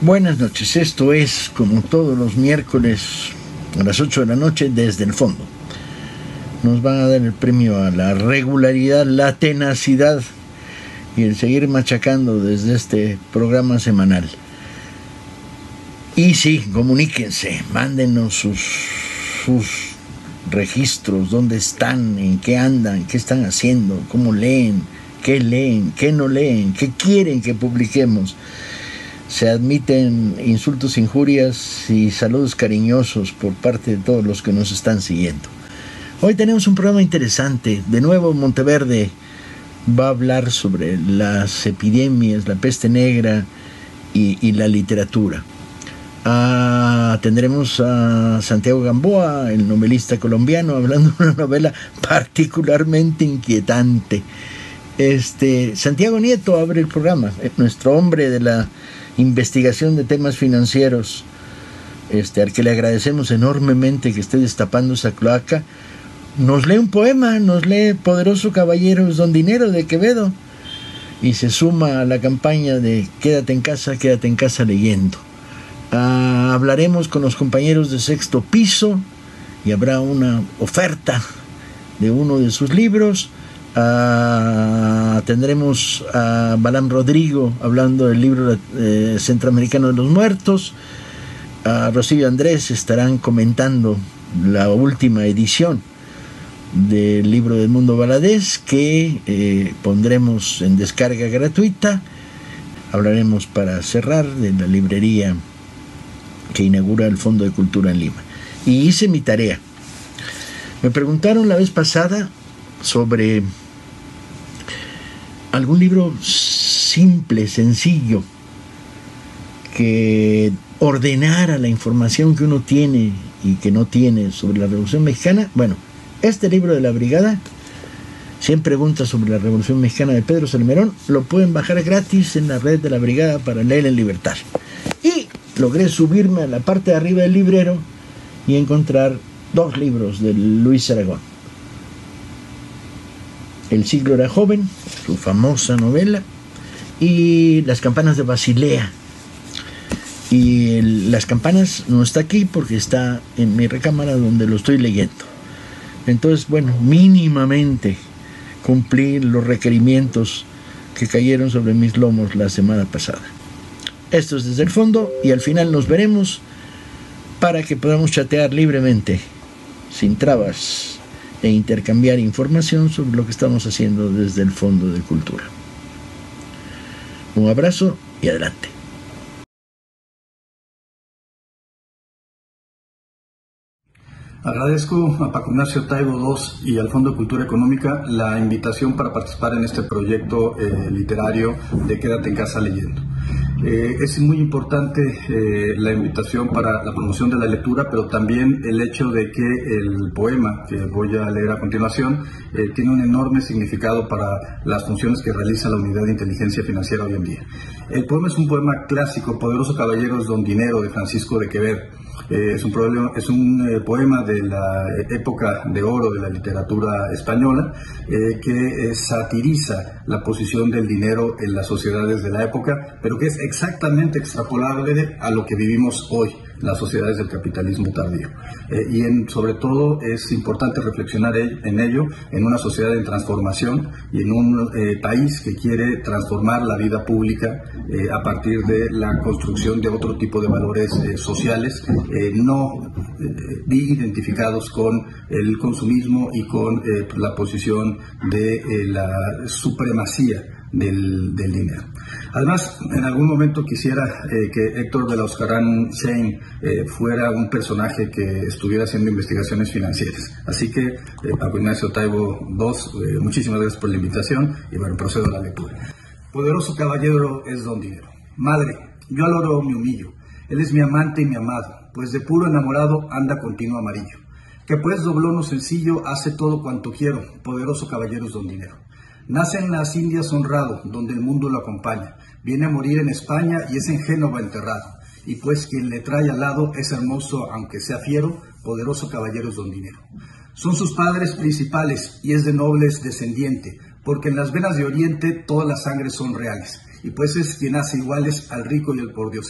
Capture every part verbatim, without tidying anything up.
Buenas noches, esto es como todos los miércoles a las ocho de la noche desde el fondo. Nos van a dar el premio a la regularidad, la tenacidad y el seguir machacando desde este programa semanal. Y sí, comuníquense, mándenos sus, sus registros, dónde están, en qué andan, qué están haciendo, cómo leen, qué leen, qué no leen, qué quieren que publiquemos. Se admiten insultos, injurias y saludos cariñosos por parte de todos los que nos están siguiendo. Hoy tenemos un programa interesante. De nuevo, Monteverde va a hablar sobre las epidemias, la peste negra y, y la literatura. Ah, tendremos a Santiago Gamboa, el novelista colombiano, hablando de una novela particularmente inquietante. Este, Santiago Nieto abre el programa, nuestro hombre de la investigación de temas financieros, este, al que le agradecemos enormemente que esté destapando esa cloaca. Nos lee un poema, nos lee Poderoso Caballero es Don Dinero de Quevedo y se suma a la campaña de Quédate en casa, quédate en casa leyendo. Ah, hablaremos con los compañeros de Sexto Piso y habrá una oferta de uno de sus libros. Uh, tendremos a Balam Rodrigo hablando del libro eh, Centroamericano de los Muertos. uh, Rocío y Andrés estarán comentando la última edición del libro del Mundo Valadez, que eh, pondremos en descarga gratuita. Hablaremos, para cerrar, de la librería que inaugura el Fondo de Cultura en Lima. Y hice mi tarea. Me preguntaron la vez pasada sobre algún libro simple, sencillo, que ordenara la información que uno tiene y que no tiene sobre la Revolución Mexicana. Bueno, este libro de La Brigada, cien preguntas sobre la Revolución Mexicana de Pedro Salmerón, lo pueden bajar gratis en la red de La Brigada para leer en libertad. Y logré subirme a la parte de arriba del librero y encontrar dos libros de Luis Aragón. El siglo era joven, su famosa novela, y Las campanas de Basilea. Y el, Las campanas no está aquí porque está en mi recámara donde lo estoy leyendo. Entonces, bueno, mínimamente cumplí los requerimientos que cayeron sobre mis lomos la semana pasada. Esto es Desde el Fondo, y al final nos veremos para que podamos chatear libremente, sin trabas, e intercambiar información sobre lo que estamos haciendo desde el Fondo de Cultura. Un abrazo y adelante. Agradezco a Paco Ignacio Taibo segundo y al Fondo de Cultura Económica la invitación para participar en este proyecto eh, literario de Quédate en casa leyendo. Eh, es muy importante eh, la invitación para la promoción de la lectura, pero también el hecho de que el poema que voy a leer a continuación eh, tiene un enorme significado para las funciones que realiza la Unidad de Inteligencia Financiera hoy en día. El poema es un poema clásico, Poderoso Caballero es Don Dinero, de Francisco de Quevedo. Eh, es un, problema, es un eh, poema de la época de oro de la literatura española eh, que eh, satiriza la posición del dinero en las sociedades de la época, pero que es exactamente extrapolable a lo que vivimos hoy, las sociedades del capitalismo tardío. Eh, y en, sobre todo es importante reflexionar en ello en una sociedad en transformación y en un eh, país que quiere transformar la vida pública eh, a partir de la construcción de otro tipo de valores eh, sociales eh, no eh, identificados con el consumismo y con eh, la posición de eh, la supremacía Del, del dinero. Además, en algún momento quisiera eh, que Héctor de la Oscarán Shane eh, fuera un personaje que estuviera haciendo investigaciones financieras. Así que, eh, Paco Ignacio Taibo segundo, eh, muchísimas gracias por la invitación y bueno, procedo a la lectura. Poderoso caballero es Don Dinero. Madre, yo al oro me humillo. Él es mi amante y mi amado, pues de puro enamorado anda continuo amarillo. Que pues doblono sencillo hace todo cuanto quiero. Poderoso caballero es Don Dinero. Nace en las Indias honrado, donde el mundo lo acompaña. Viene a morir en España y es en Génova enterrado. Y pues quien le trae al lado es hermoso, aunque sea fiero, poderoso caballero es Don Dinero. Son sus padres principales y es de nobles descendiente, porque en las venas de Oriente todas las sangres son reales. Y pues es quien hace iguales al rico y al pordiosero.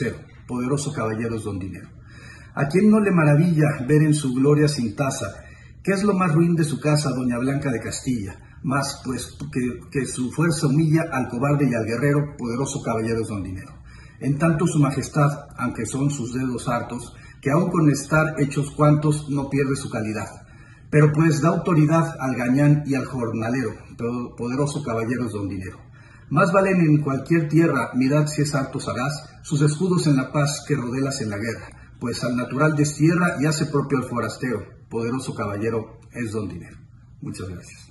Poderoso caballero es don dinero. ¿A quién no le maravilla ver en su gloria sin tasa? ¿Qué es lo más ruin de su casa, doña Blanca de Castilla? Más pues que, que su fuerza humilla al cobarde y al guerrero, poderoso caballero es don dinero. En tanto su majestad, aunque son sus dedos hartos, que aun con estar hechos cuantos no pierde su calidad. Pero pues da autoridad al gañán y al jornalero, poderoso caballero es don dinero. Más valen en cualquier tierra, mirad si es harto sagaz, sus escudos en la paz que rodelas en la guerra, pues al natural destierra y hace propio al forastero, poderoso caballero es don dinero. Muchas gracias.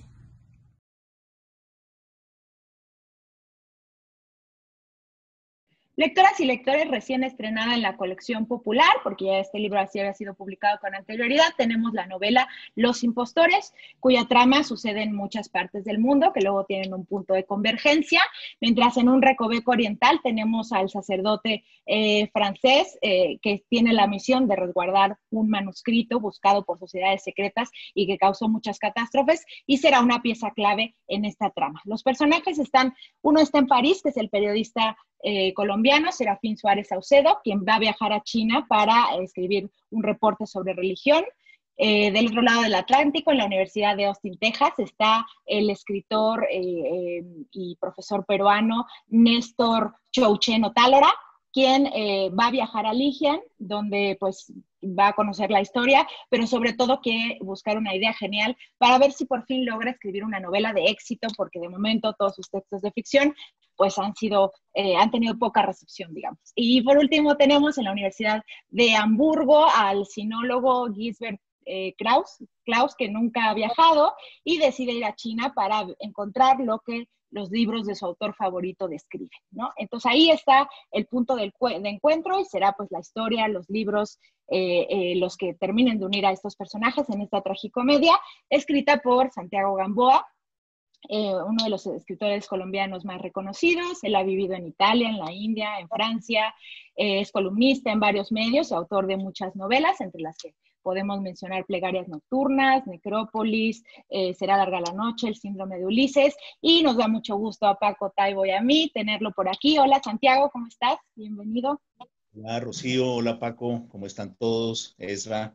Lectoras y lectores, recién estrenada en la colección popular, porque ya este libro así había sido publicado con anterioridad, tenemos la novela Los Impostores, cuya trama sucede en muchas partes del mundo, que luego tienen un punto de convergencia, mientras en un recoveco oriental tenemos al sacerdote eh, francés eh, que tiene la misión de resguardar un manuscrito buscado por sociedades secretas y que causó muchas catástrofes, y será una pieza clave en esta trama. Los personajes están, uno está en París, que es el periodista Eh, colombiano, Serafín Suárez Saucedo, quien va a viajar a China para eh, escribir un reporte sobre religión. Eh, del otro lado del Atlántico, en la Universidad de Austin, Texas, está el escritor eh, eh, y profesor peruano Néstor Chouchen Otálora, quien eh, va a viajar a Lijian, donde pues va a conocer la historia, pero sobre todo quiere buscar una idea genial para ver si por fin logra escribir una novela de éxito, porque de momento todos sus textos de ficción pues han sido, eh, han tenido poca recepción, digamos. Y por último tenemos en la Universidad de Hamburgo al sinólogo Gisbert eh, Kraus, Klaus, que nunca ha viajado y decide ir a China para encontrar lo que los libros de su autor favorito describen, ¿no? Entonces ahí está el punto del de encuentro y será pues la historia, los libros, eh, eh, los que terminen de unir a estos personajes en esta tragicomedia, escrita por Santiago Gamboa, eh, uno de los escritores colombianos más reconocidos. Él ha vivido en Italia, en la India, en Francia, eh, es columnista en varios medios y autor de muchas novelas, entre las que podemos mencionar Plegarias Nocturnas, Necrópolis, eh, Será larga la noche, El síndrome de Ulises, y nos da mucho gusto a Paco Taibo y a mí tenerlo por aquí. Hola Santiago, ¿cómo estás? Bienvenido. Hola Rocío, hola Paco, ¿cómo están todos? Ezra.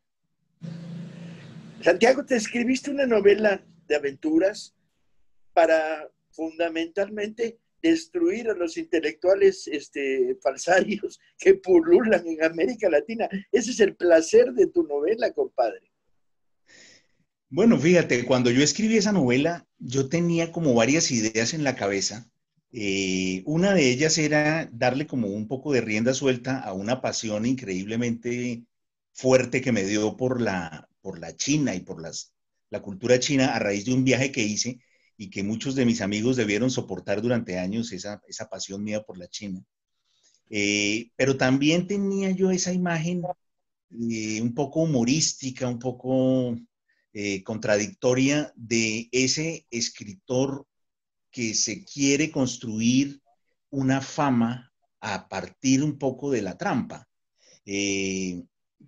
Santiago, te escribiste una novela de aventuras para fundamentalmente destruir a los intelectuales este, falsarios que pululan en América Latina. Ese es el placer de tu novela, compadre. Bueno, fíjate, cuando yo escribí esa novela, yo tenía como varias ideas en la cabeza. Eh, una de ellas era darle como un poco de rienda suelta a una pasión increíblemente fuerte que me dio por la, por la China y por las, la cultura china a raíz de un viaje que hice y que muchos de mis amigos debieron soportar durante años, esa, esa pasión mía por la China. Eh, pero también tenía yo esa imagen eh, un poco humorística, un poco eh, contradictoria de ese escritor que se quiere construir una fama a partir un poco de la trampa. Eh,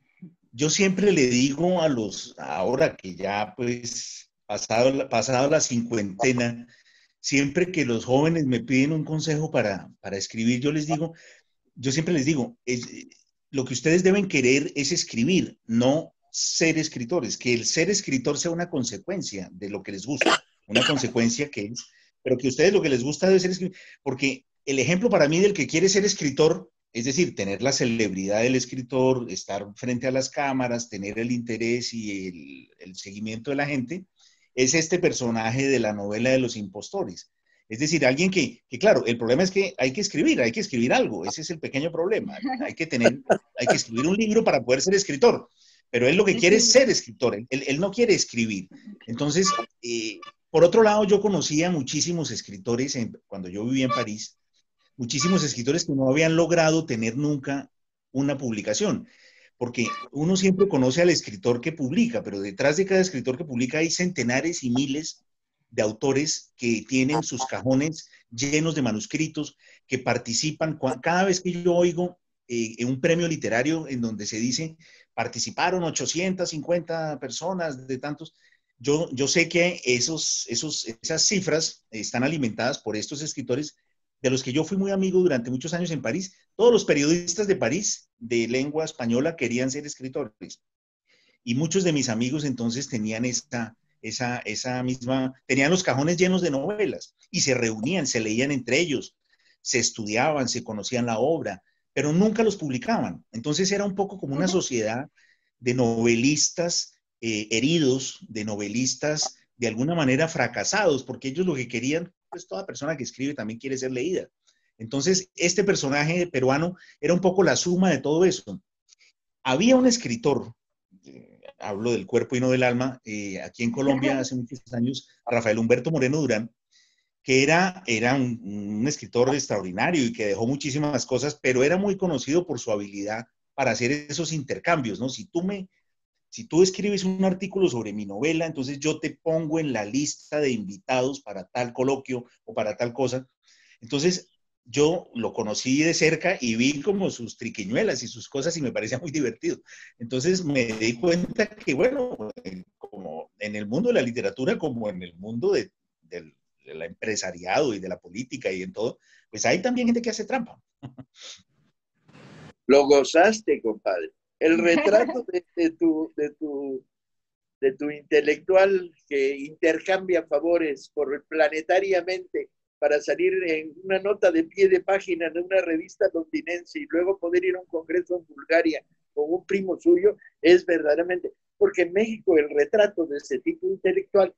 yo siempre le digo a los, ahora que ya pues pasado, pasado la cincuentena, siempre que los jóvenes me piden un consejo para, para escribir, yo les digo, yo siempre les digo, es, lo que ustedes deben querer es escribir, no ser escritores, que el ser escritor sea una consecuencia de lo que les gusta, una consecuencia que es, pero que a ustedes lo que les gusta debe ser escribir, porque el ejemplo para mí del que quiere ser escritor, es decir, tener la celebridad del escritor, estar frente a las cámaras, tener el interés y el, el seguimiento de la gente, es este personaje de la novela de Los Impostores. Es decir, alguien que, que, claro, el problema es que hay que escribir, hay que escribir algo, ese es el pequeño problema. Hay que tener, hay que escribir un libro para poder ser escritor, pero él lo que quiere es ser escritor, él, él no quiere escribir. Entonces, eh, por otro lado, yo conocía muchísimos escritores en, cuando yo vivía en París, muchísimos escritores que no habían logrado tener nunca una publicación. Porque uno siempre conoce al escritor que publica, pero detrás de cada escritor que publica hay centenares y miles de autores que tienen sus cajones llenos de manuscritos, que participan. Cada vez que yo oigo eh, en un premio literario en donde se dice participaron ochocientas cincuenta personas de tantos, yo, yo sé que esos, esos, esas cifras están alimentadas por estos escritores de los que yo fui muy amigo durante muchos años en París, todos los periodistas de París de lengua española querían ser escritores. Y muchos de mis amigos entonces tenían esta, esa, esa misma, tenían los cajones llenos de novelas y se reunían, se leían entre ellos, se estudiaban, se conocían la obra, pero nunca los publicaban. Entonces era un poco como una sociedad de novelistas eh, heridos, de novelistas de alguna manera fracasados, porque ellos lo que querían, pues toda persona que escribe también quiere ser leída. Entonces, este personaje peruano era un poco la suma de todo eso. Había un escritor, eh, hablo del cuerpo y no del alma, eh, aquí en Colombia hace muchos años, Rafael Humberto Moreno Durán, que era, era un, un escritor extraordinario y que dejó muchísimas cosas, pero era muy conocido por su habilidad para hacer esos intercambios, ¿no? Si tú me, si tú escribes un artículo sobre mi novela, entonces yo te pongo en la lista de invitados para tal coloquio o para tal cosa. Entonces, yo lo conocí de cerca y vi como sus triquiñuelas y sus cosas y me parecía muy divertido. Entonces me di cuenta que, bueno, como en el mundo de la literatura, como en el mundo de, del, del empresariado y de la política y en todo, pues hay también gente que hace trampa. Lo gozaste, compadre. El retrato de, de, tu, de, tu, de tu intelectual que intercambia favores por planetariamente para salir en una nota de pie de página en una revista londinense y luego poder ir a un congreso en Bulgaria con un primo suyo, es verdaderamente, porque en México el retrato de ese tipo intelectual,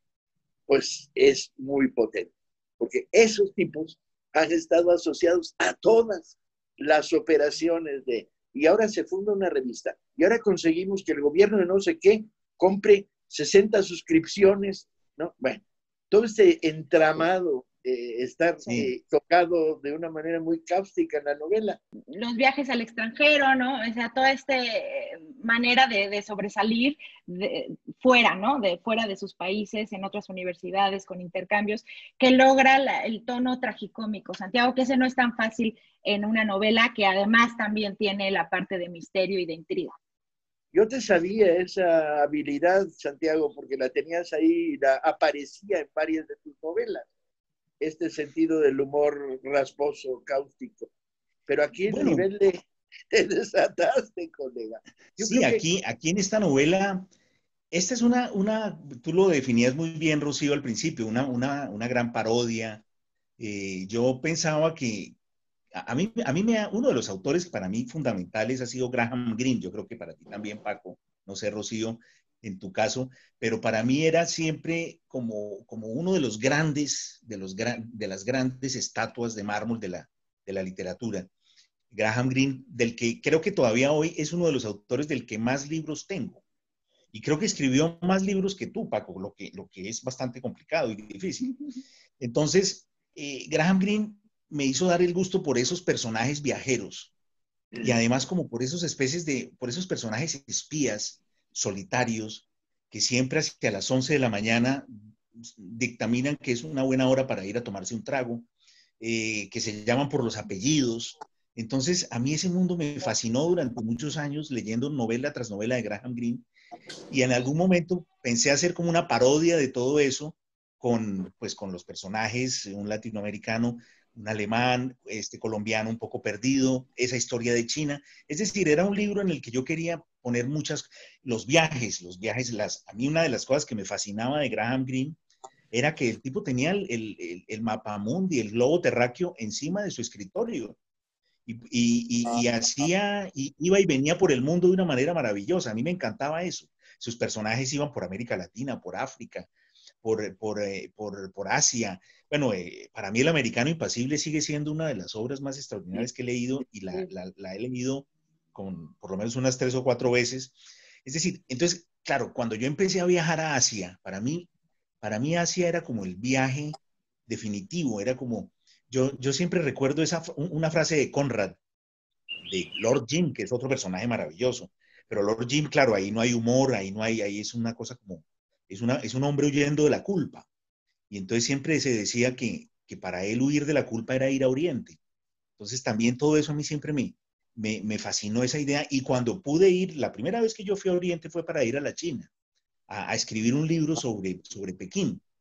pues es muy potente, porque esos tipos han estado asociados a todas las operaciones de, y ahora se funda una revista, y ahora conseguimos que el gobierno de no sé qué compre sesenta suscripciones, ¿no? Bueno, todo este entramado Eh, estar sí. eh, tocado de una manera muy cáustica en la novela. Los viajes al extranjero, ¿no? O sea, toda esta manera de, de sobresalir de, fuera, ¿no? De fuera de sus países, en otras universidades, con intercambios, que logra la, el tono tragicómico. Santiago, que ese no es tan fácil en una novela que además también tiene la parte de misterio y de intriga. Yo te sabía esa habilidad, Santiago, porque la tenías ahí, la aparecía en varias de tus novelas. Este sentido del humor rasposo, cáustico. Pero aquí el bueno, nivel de... Te desataste, colega. Yo sí, aquí, que... aquí en esta novela, esta es una, una, tú lo definías muy bien, Rocío, al principio, una, una, una gran parodia. Eh, yo pensaba que, a, a mí, a mí me, uno de los autores para mí fundamentales ha sido Graham Greene, yo creo que para ti también, Paco, no sé, Rocío, en tu caso, pero para mí era siempre como, como uno de los grandes, de, los gran, de las grandes estatuas de mármol de la, de la literatura. Graham Greene, del que creo que todavía hoy es uno de los autores del que más libros tengo. Y creo que escribió más libros que tú, Paco, lo que, lo que es bastante complicado y difícil. Entonces, eh, Graham Greene me hizo dar el gusto por esos personajes viajeros y además como por esos especies de, por esos personajes espías, solitarios, que siempre hacia las once de la mañana dictaminan que es una buena hora para ir a tomarse un trago, eh, que se llaman por los apellidos. Entonces, a mí ese mundo me fascinó durante muchos años leyendo novela tras novela de Graham Greene, y en algún momento pensé hacer como una parodia de todo eso con, pues, con los personajes, un latinoamericano, un alemán, este colombiano un poco perdido, esa historia de China. Es decir, era un libro en el que yo quería poner muchas, los viajes, los viajes, las, a mí una de las cosas que me fascinaba de Graham Greene era que el tipo tenía el, el, el mapamundi, el globo terráqueo encima de su escritorio y, y, y, y hacía, y iba y venía por el mundo de una manera maravillosa. A mí me encantaba eso. Sus personajes iban por América Latina, por África, por, por, eh, por, por Asia. Bueno, eh, para mí El Americano Impasible sigue siendo una de las obras más extraordinarias que he leído y la, la, la he leído con por lo menos unas tres o cuatro veces. Es decir, entonces, claro, cuando yo empecé a viajar a Asia, para mí, para mí Asia era como el viaje definitivo, era como, yo, yo siempre recuerdo esa, una frase de Conrad, de Lord Jim, que es otro personaje maravilloso, pero Lord Jim, claro, ahí no hay humor, ahí no hay, ahí es una cosa como, es, una, es un hombre huyendo de la culpa. Y entonces siempre se decía que, que para él huir de la culpa era ir a Oriente. Entonces también todo eso a mí siempre me, me, me fascinó esa idea. Y cuando pude ir, la primera vez que yo fui a Oriente fue para ir a la China, a, a escribir un libro sobre, sobre Pekín.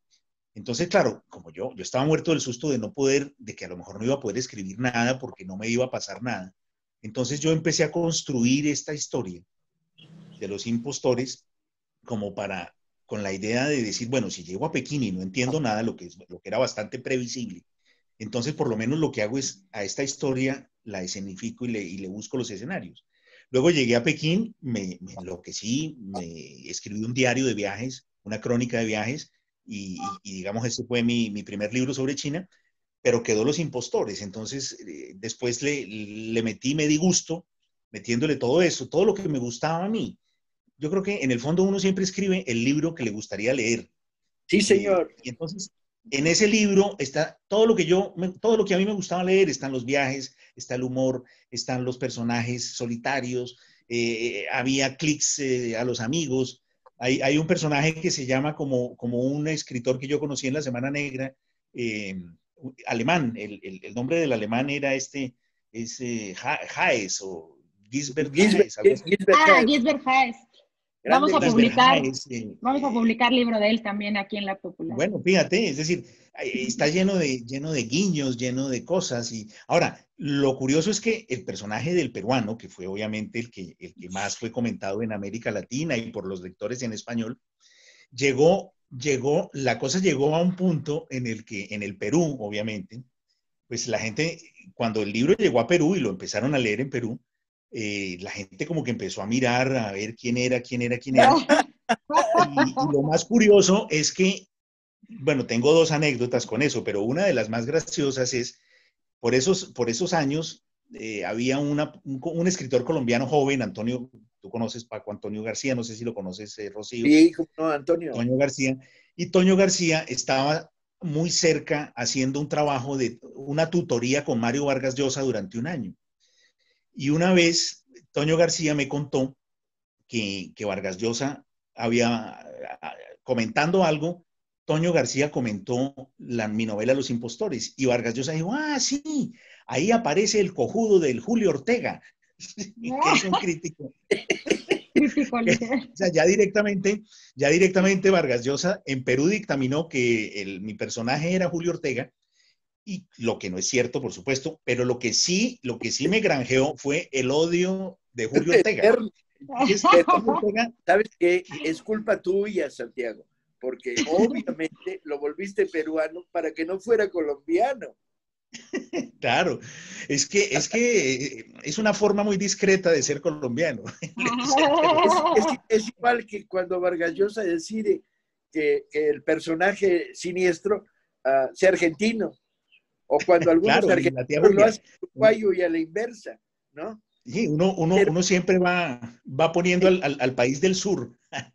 Entonces, claro, como yo, yo estaba muerto del susto de no poder, de que a lo mejor no iba a poder escribir nada porque no me iba a pasar nada. Entonces yo empecé a construir esta historia de los impostores como para, con la idea de decir, bueno, si llego a Pekín y no entiendo nada, lo que, es, lo que era bastante previsible, entonces por lo menos lo que hago es a esta historia la escenifico y le, y le busco los escenarios. Luego llegué a Pekín, me, me enloquecí, me escribí un diario de viajes, una crónica de viajes, y, y, y digamos, ese fue mi, mi primer libro sobre China, pero quedó Los Impostores. Entonces, eh, después le, le metí, me di gusto, metiéndole todo eso, todo lo que me gustaba a mí. Yo creo que en el fondo uno siempre escribe el libro que le gustaría leer. Sí, Eh, señor. y entonces, en ese libro está todo lo que yo, todo lo que a mí me gustaba leer. Están los viajes, está el humor, están los personajes solitarios, eh, había clics eh, a los amigos. Hay, hay, un personaje que se llama como, como un escritor que yo conocí en la Semana Negra, eh, alemán. El, el, el, nombre del alemán era este, es eh, Haes o Gisbert Haes. Algo así. Ah, Gisbert Haes. Vamos a publicar, eh, vamos a publicar libro de él también aquí en La Popular. Bueno, fíjate, es decir, está lleno de, lleno de guiños, lleno de cosas. Y ahora, lo curioso es que el personaje del peruano, que fue obviamente el que, el que más fue comentado en América Latina y por los lectores en español, llegó, llegó, la cosa llegó a un punto en el que, en el Perú, obviamente, pues la gente, cuando el libro llegó a Perú y lo empezaron a leer en Perú, Eh, la gente como que empezó a mirar, a ver quién era, quién era, quién era. Y, y lo más curioso es que, bueno, tengo dos anécdotas con eso, pero una de las más graciosas es, por esos, por esos años, eh, había una, un, un escritor colombiano joven, Antonio, tú conoces Paco Antonio García, no sé si lo conoces, eh, Rocío. Sí, no, Antonio. Toño García. Y Toño García estaba muy cerca haciendo un trabajo de una tutoría con Mario Vargas Llosa durante un año. Y una vez, Toño García me contó que, que Vargas Llosa había, comentando algo, Toño García comentó la, mi novela Los Impostores, y Vargas Llosa dijo, ah, sí, ahí aparece el cojudo del Julio Ortega, que es un crítico. Crítico, o sea, ya directamente, ya directamente Vargas Llosa en Perú dictaminó que el, mi personaje era Julio Ortega, y lo que no es cierto, por supuesto, pero lo que sí, lo que sí me granjeó fue el odio de Julio Ortega. Es que, Ortega, ¿sabes qué? Es culpa tuya, Santiago, porque obviamente lo volviste peruano para que no fuera colombiano. Claro, es que, es que es una forma muy discreta de ser colombiano. Es, es, es igual que cuando Vargas Llosa decide que, que el personaje siniestro uh, sea argentino. O cuando algunos claro, argentinos lo hacen uruguayo y a la inversa, ¿no? Sí, uno, uno, Pero, uno siempre va, va poniendo al, al, al país del sur.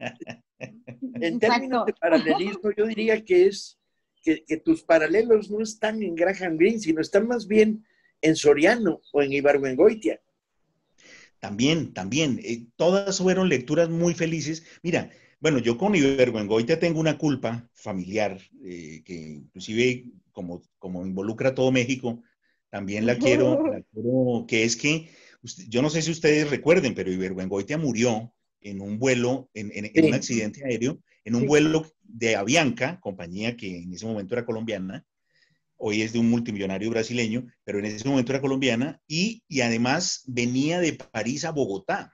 En términos de paralelismo, yo diría que es que, que tus paralelos no están en Graham Greene, sino están más bien en Soriano o en Ibargüengoitia. También, también. Eh, todas fueron lecturas muy felices. Mira, bueno, yo con Ibargüengoitia tengo una culpa familiar, eh, que inclusive como, como involucra a todo México, también la quiero, la quiero, que es que, usted, yo no sé si ustedes recuerden, pero Ibargüengoitia murió en un vuelo, en, en, en sí. un accidente aéreo, en un sí. vuelo de Avianca, compañía que en ese momento era colombiana, hoy es de un multimillonario brasileño, pero en ese momento era colombiana, y, y además venía de París a Bogotá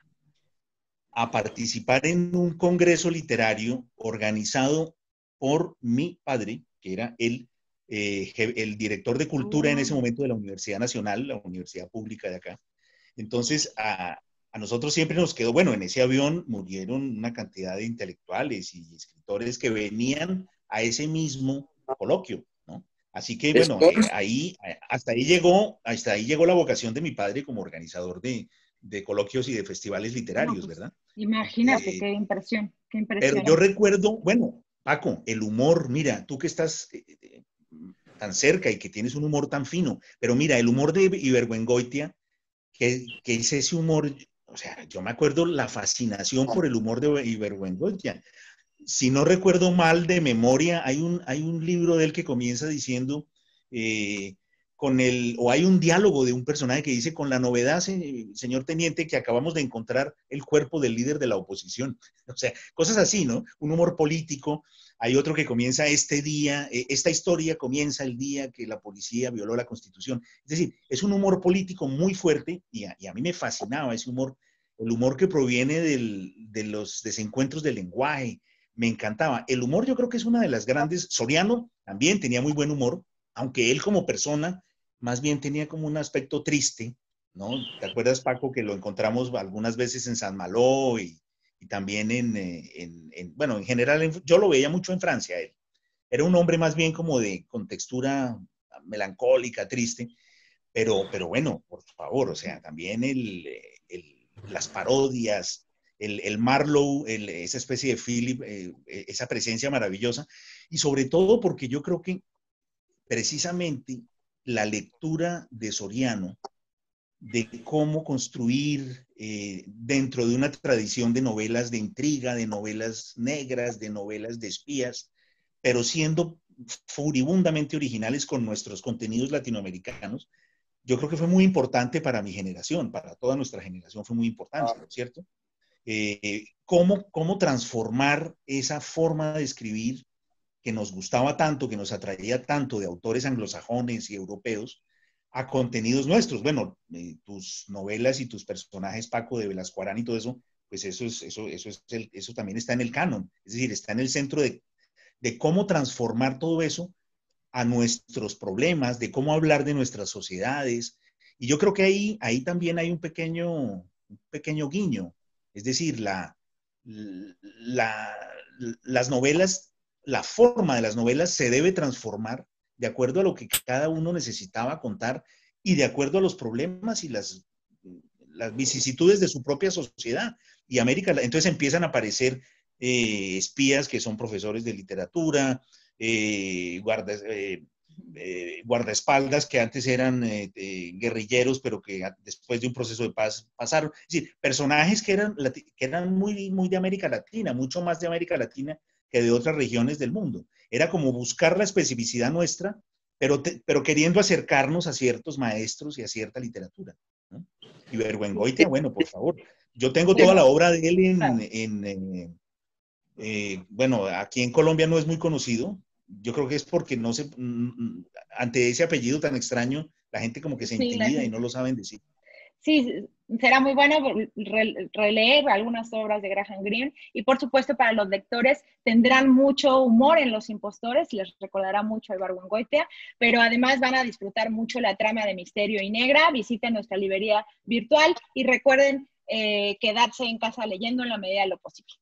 a participar en un congreso literario organizado por mi padre, que era el, eh, el director de cultura en ese momento de la Universidad Nacional, la universidad pública de acá. Entonces, a, a nosotros siempre nos quedó, bueno, en ese avión murieron una cantidad de intelectuales y escritores que venían a ese mismo coloquio, ¿no? Así que, bueno, eh, ahí, hasta ahí llegó, hasta ahí llegó la vocación de mi padre como organizador de, de coloquios y de festivales literarios, no, pues, ¿verdad? Imagínate, eh, qué impresión, qué impresión. Pero yo recuerdo, bueno, Paco, el humor, mira, tú que estás eh, tan cerca y que tienes un humor tan fino, pero mira, el humor de Ibargüengoitia, que, que es ese humor, o sea, yo me acuerdo la fascinación por el humor de Ibargüengoitia. Si no recuerdo mal de memoria, hay un, hay un libro de él que comienza diciendo, eh, con el, o hay un diálogo de un personaje que dice, con la novedad, señor teniente, que acabamos de encontrar el cuerpo del líder de la oposición. O sea, cosas así, ¿no? Un humor político. Hay otro que comienza este día, esta historia comienza el día que la policía violó la Constitución. Es decir, es un humor político muy fuerte y a, y a mí me fascinaba ese humor, el humor que proviene del, de los desencuentros del lenguaje. Me encantaba. El humor yo creo que es una de las grandes. Soriano también tenía muy buen humor, aunque él como persona más bien tenía como un aspecto triste, ¿no? ¿Te acuerdas, Paco, que lo encontramos algunas veces en San Malo y, y también en, en, en, bueno, en general, en, yo lo veía mucho en Francia, él. Era un hombre más bien como de, con textura melancólica, triste, pero, pero bueno, por favor, o sea, también el, el, las parodias, el, el Marlowe, el, esa especie de Philip, eh, esa presencia maravillosa, y sobre todo porque yo creo que precisamente la lectura de Soriano, de cómo construir eh, dentro de una tradición de novelas de intriga, de novelas negras, de novelas de espías, pero siendo furibundamente originales con nuestros contenidos latinoamericanos, yo creo que fue muy importante para mi generación, para toda nuestra generación fue muy importante, ¿no es cierto? Eh, cómo, cómo transformar esa forma de escribir que nos gustaba tanto, que nos atraía tanto de autores anglosajones y europeos, a contenidos nuestros. Bueno, eh, tus novelas y tus personajes, Paco, de Velasco Arán y todo eso, pues eso, es, eso, eso, es el, eso también está en el canon, es decir, está en el centro de, de cómo transformar todo eso a nuestros problemas, de cómo hablar de nuestras sociedades. Y yo creo que ahí, ahí también hay un pequeño, un pequeño guiño, es decir, la, la, las novelas, la forma de las novelas se debe transformar de acuerdo a lo que cada uno necesitaba contar y de acuerdo a los problemas y las, las vicisitudes de su propia sociedad. Y América, entonces empiezan a aparecer eh, espías que son profesores de literatura, eh, guarda, eh, eh, guardaespaldas que antes eran eh, eh, guerrilleros, pero que después de un proceso de paz pasaron. Es decir, personajes que eran, que eran muy, muy de América Latina, mucho más de América Latina que de otras regiones del mundo. Era como buscar la especificidad nuestra, pero, te, pero queriendo acercarnos a ciertos maestros y a cierta literatura, ¿no? Y Bergoengoitia, bueno, por favor. Yo tengo toda la obra de él en, en, en eh, bueno, aquí en Colombia no es muy conocido. Yo creo que es porque no se, ante ese apellido tan extraño, la gente como que se intimida sí, y no lo saben decir. Sí, será muy bueno releer algunas obras de Graham Greene y por supuesto para los lectores tendrán mucho humor en Los Impostores, les recordará mucho a Ibargüengoitia, pero además van a disfrutar mucho la trama de Misterio y Negra. Visiten nuestra librería virtual y recuerden eh, quedarse en casa leyendo en la medida de lo posible.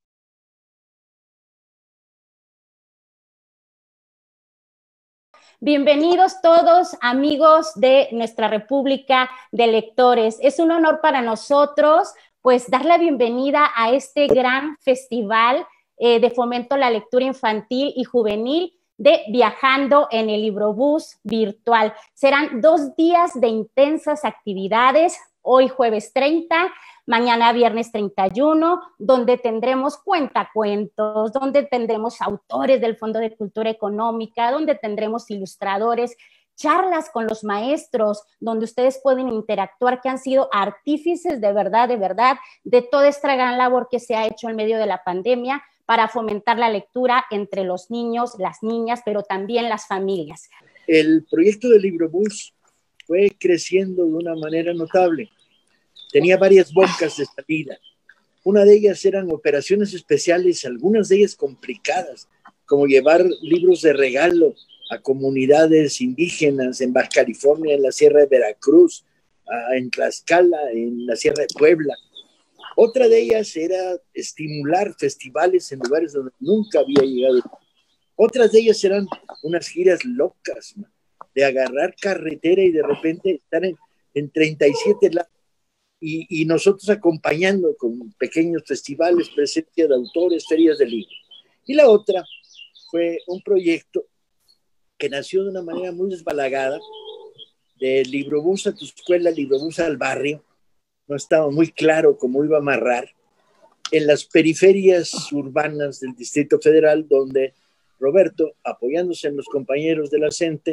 Bienvenidos todos, amigos de nuestra República de Lectores. Es un honor para nosotros, pues, dar la bienvenida a este gran festival eh, de fomento a la lectura infantil y juvenil de Viajando en el Librobús virtual. Serán dos días de intensas actividades, hoy jueves treinta, mañana viernes treinta y uno, donde tendremos cuentacuentos, donde tendremos autores del Fondo de Cultura Económica, donde tendremos ilustradores, charlas con los maestros, donde ustedes pueden interactuar, que han sido artífices de verdad, de verdad, de toda esta gran labor que se ha hecho en medio de la pandemia para fomentar la lectura entre los niños, las niñas, pero también las familias. El proyecto del Librobús fue creciendo de una manera notable. Tenía varias bocas de salida. Una de ellas eran operaciones especiales, algunas de ellas complicadas, como llevar libros de regalo a comunidades indígenas en Baja California, en la Sierra de Veracruz, en Tlaxcala, en la Sierra de Puebla. Otra de ellas era estimular festivales en lugares donde nunca había llegado. Otras de ellas eran unas giras locas, de agarrar carretera y de repente estar en, en treinta y siete lados. Y, y nosotros acompañando con pequeños festivales, presencia de autores, ferias de libros. Y la otra fue un proyecto que nació de una manera muy desbalagada, de Librobús a tu escuela, Librobús al barrio. No estaba muy claro cómo iba a amarrar. En las periferias urbanas del Distrito Federal, donde Roberto, apoyándose en los compañeros de la CENTE,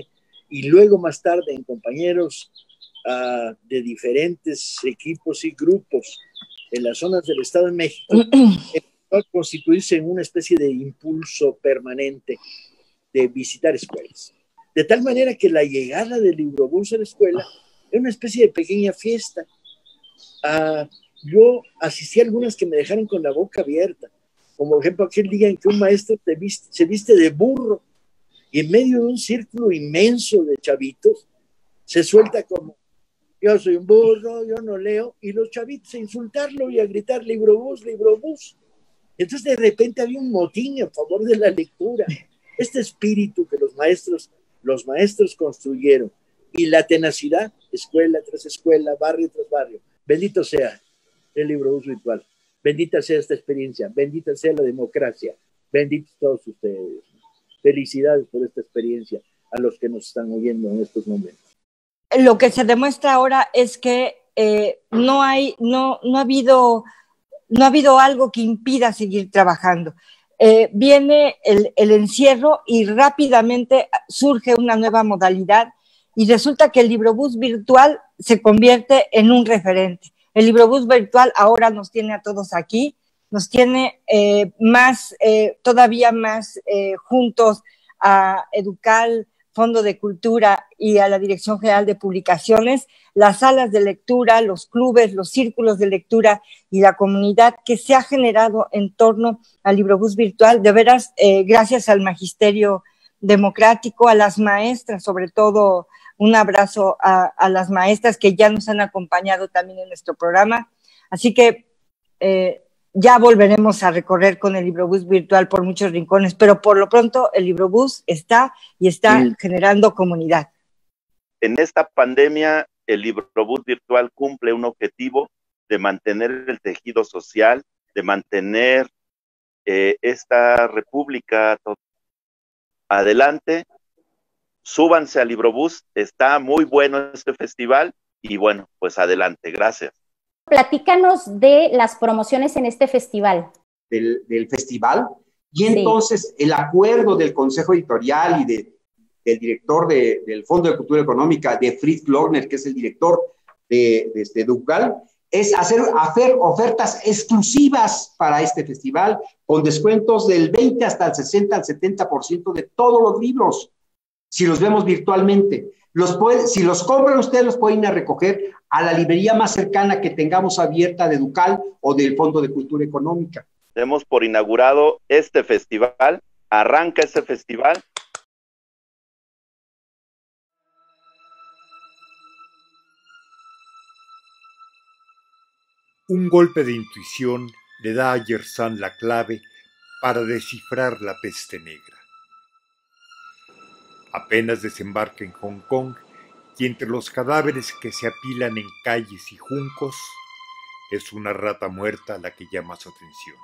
y luego más tarde en compañeros uh, de diferentes equipos y grupos en las zonas del Estado de México, empezó a constituirse en una especie de impulso permanente de visitar escuelas. De tal manera que la llegada del Librobús a la escuela es una especie de pequeña fiesta. Uh, yo asistí a algunas que me dejaron con la boca abierta, como por ejemplo aquel día en que un maestro te viste, se viste de burro y en medio de un círculo inmenso de chavitos se suelta como: yo soy un burro, yo no leo, y los chavitos a insultarlo y a gritar Librobús, Librobús. Entonces de repente había un motín en favor de la lectura. Este espíritu que los maestros, los maestros construyeron, y la tenacidad, escuela tras escuela, barrio tras barrio. Bendito sea el Librobús virtual, bendita sea esta experiencia, bendita sea la democracia, benditos todos ustedes. Felicidades por esta experiencia a los que nos están oyendo en estos momentos. Lo que se demuestra ahora es que eh, no hay, no, no ha habido, no ha habido algo que impida seguir trabajando. Eh, viene el, el encierro y rápidamente surge una nueva modalidad y resulta que el Librobús virtual se convierte en un referente. El Librobús virtual ahora nos tiene a todos aquí, nos tiene eh, más, eh, todavía más eh, juntos a Educal, Fondo de Cultura y a la Dirección General de Publicaciones, las salas de lectura, los clubes, los círculos de lectura y la comunidad que se ha generado en torno al Librobús virtual. De veras, eh, gracias al magisterio democrático, a las maestras, sobre todo un abrazo a, a las maestras que ya nos han acompañado también en nuestro programa. Así que eh, ya volveremos a recorrer con el Librobús virtual por muchos rincones, pero por lo pronto el Librobús está y está sí. generando comunidad. En esta pandemia, el Librobús virtual cumple un objetivo de mantener el tejido social, de mantener eh, esta república adelante. Súbanse al Librobús, está muy bueno este festival y bueno, pues adelante, gracias. Platícanos de las promociones en este festival. Del, del festival, y entonces sí. el acuerdo del Consejo Editorial y de, del director de, del Fondo de Cultura Económica, de Fritz Glockner, que es el director de, de, de Educal, es hacer, hacer ofertas exclusivas para este festival, con descuentos del veinte hasta el sesenta al setenta por ciento de todos los libros, si los vemos virtualmente. Los puede, si los compran ustedes, los pueden ir a recoger a la librería más cercana que tengamos abierta de Educal o del Fondo de Cultura Económica. Hemos por inaugurado este festival, arranca este festival. Un golpe de intuición le da a Yersan la clave para descifrar la peste negra. Apenas desembarca en Hong Kong y entre los cadáveres que se apilan en calles y juncos es una rata muerta la que llama su atención.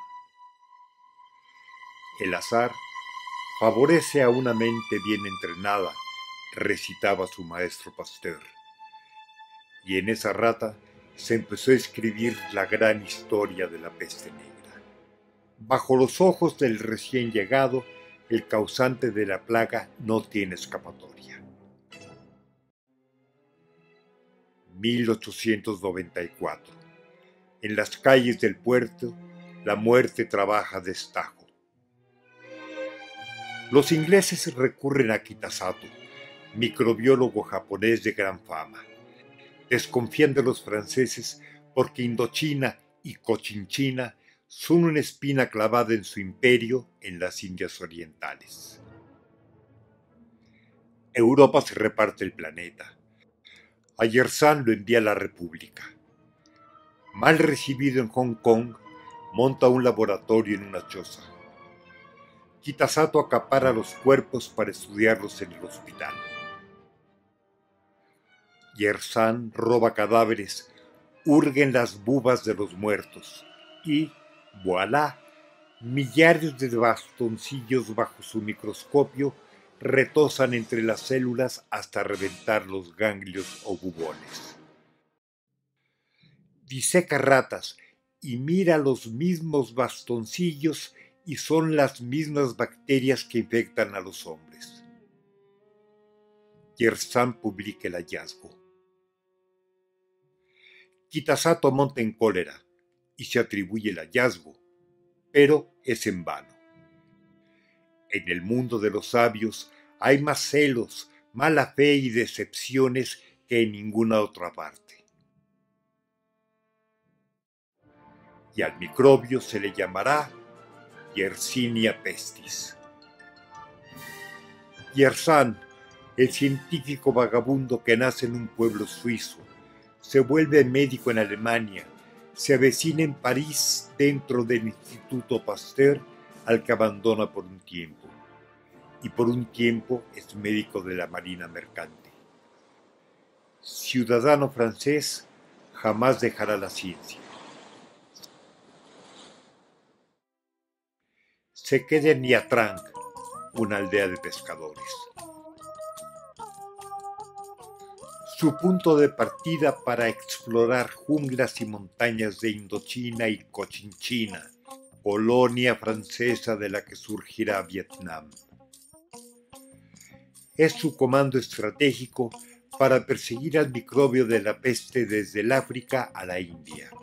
El azar favorece a una mente bien entrenada, recitaba su maestro Pasteur. Y en esa rata se empezó a escribir la gran historia de la peste negra. Bajo los ojos del recién llegado, el causante de la plaga no tiene escapatoria. mil ochocientos noventa y cuatro. En las calles del puerto, la muerte trabaja a destajo. Los ingleses recurren a Kitasato, microbiólogo japonés de gran fama. Desconfían de los franceses porque Indochina y Cochinchina son una espina clavada en su imperio en las Indias Orientales. Europa se reparte el planeta. A Yersan lo envía a la República. Mal recibido en Hong Kong, monta un laboratorio en una choza. Kitasato acapara los cuerpos para estudiarlos en el hospital. Yersan roba cadáveres, hurga en las bubas de los muertos y, voilà, millares de bastoncillos bajo su microscopio retosan entre las células hasta reventar los ganglios o bubones. Diseca ratas y mira los mismos bastoncillos y son las mismas bacterias que infectan a los hombres. Yersan publica el hallazgo. Kitasato monta en cólera y se atribuye el hallazgo, pero es en vano. En el mundo de los sabios hay más celos, mala fe y decepciones que en ninguna otra parte. Y al microbio se le llamará Yersinia pestis. Yersan, el científico vagabundo que nace en un pueblo suizo, se vuelve médico en Alemania, se avecina en París dentro del Instituto Pasteur, al que abandona por un tiempo, y por un tiempo es médico de la Marina Mercante. Ciudadano francés, jamás dejará la ciencia. Se queda en Niatrang, una aldea de pescadores. Su punto de partida para explorar junglas y montañas de Indochina y Cochinchina, colonia francesa de la que surgirá Vietnam. Es su comando estratégico para perseguir al microbio de la peste desde el África a la India.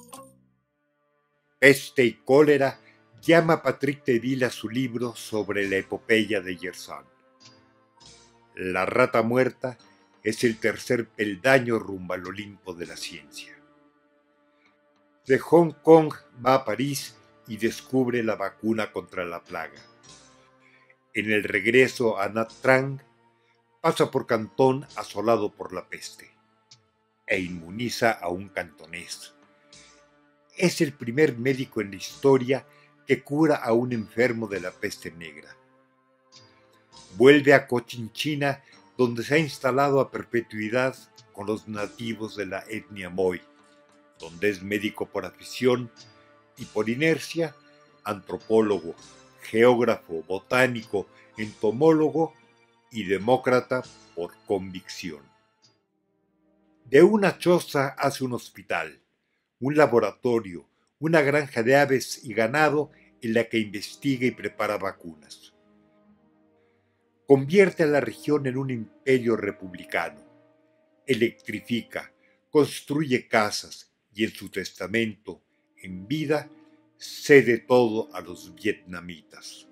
Peste y cólera llama Patrick Deville a su libro sobre la epopeya de Yersan. La rata muerta es el tercer peldaño rumbo al Olimpo de la ciencia. De Hong Kong va a París y descubre la vacuna contra la plaga. En el regreso a Nha Trang, pasa por Cantón asolado por la peste e inmuniza a un cantonés. Es el primer médico en la historia que cura a un enfermo de la peste negra. Vuelve a Cochinchina, donde se ha instalado a perpetuidad con los nativos de la etnia Moy, donde es médico por afición y por inercia, antropólogo, geógrafo, botánico, entomólogo y demócrata por convicción. De una choza hace un hospital, un laboratorio, una granja de aves y ganado en la que investiga y prepara vacunas. Convierte a la región en un imperio republicano, electrifica, construye casas y en su testamento, en vida, cede todo a los vietnamitas.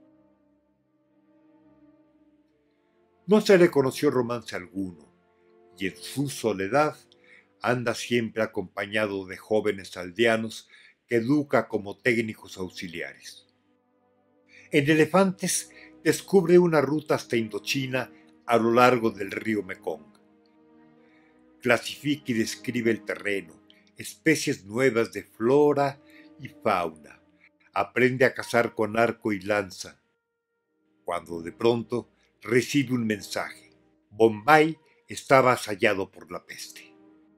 No se le conoció romance alguno, y en su soledad anda siempre acompañado de jóvenes aldeanos que educa como técnicos auxiliares. En Elefantes descubre una ruta hasta Indochina a lo largo del río Mekong. Clasifica y describe el terreno, especies nuevas de flora y fauna. Aprende a cazar con arco y lanza, cuando de pronto recibe un mensaje. Bombay estaba asallado por la peste.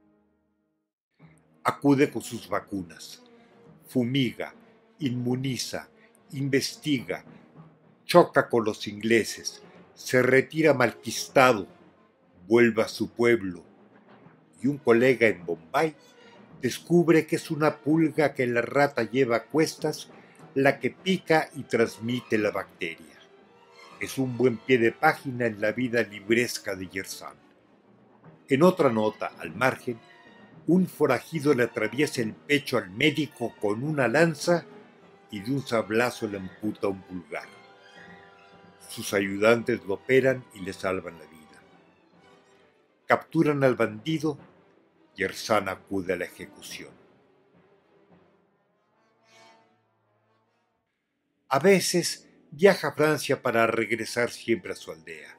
Acude con sus vacunas, fumiga, inmuniza, investiga, choca con los ingleses, se retira malquistado, vuelve a su pueblo y un colega en Bombay descubre que es una pulga que la rata lleva a cuestas la que pica y transmite la bacteria. Es un buen pie de página en la vida libresca de Yersan. En otra nota, al margen, un forajido le atraviesa el pecho al médico con una lanza y de un sablazo le amputa un pulgar. Sus ayudantes lo operan y le salvan la vida. Capturan al bandido, Yersan acude a la ejecución. A veces viaja a Francia para regresar siempre a su aldea.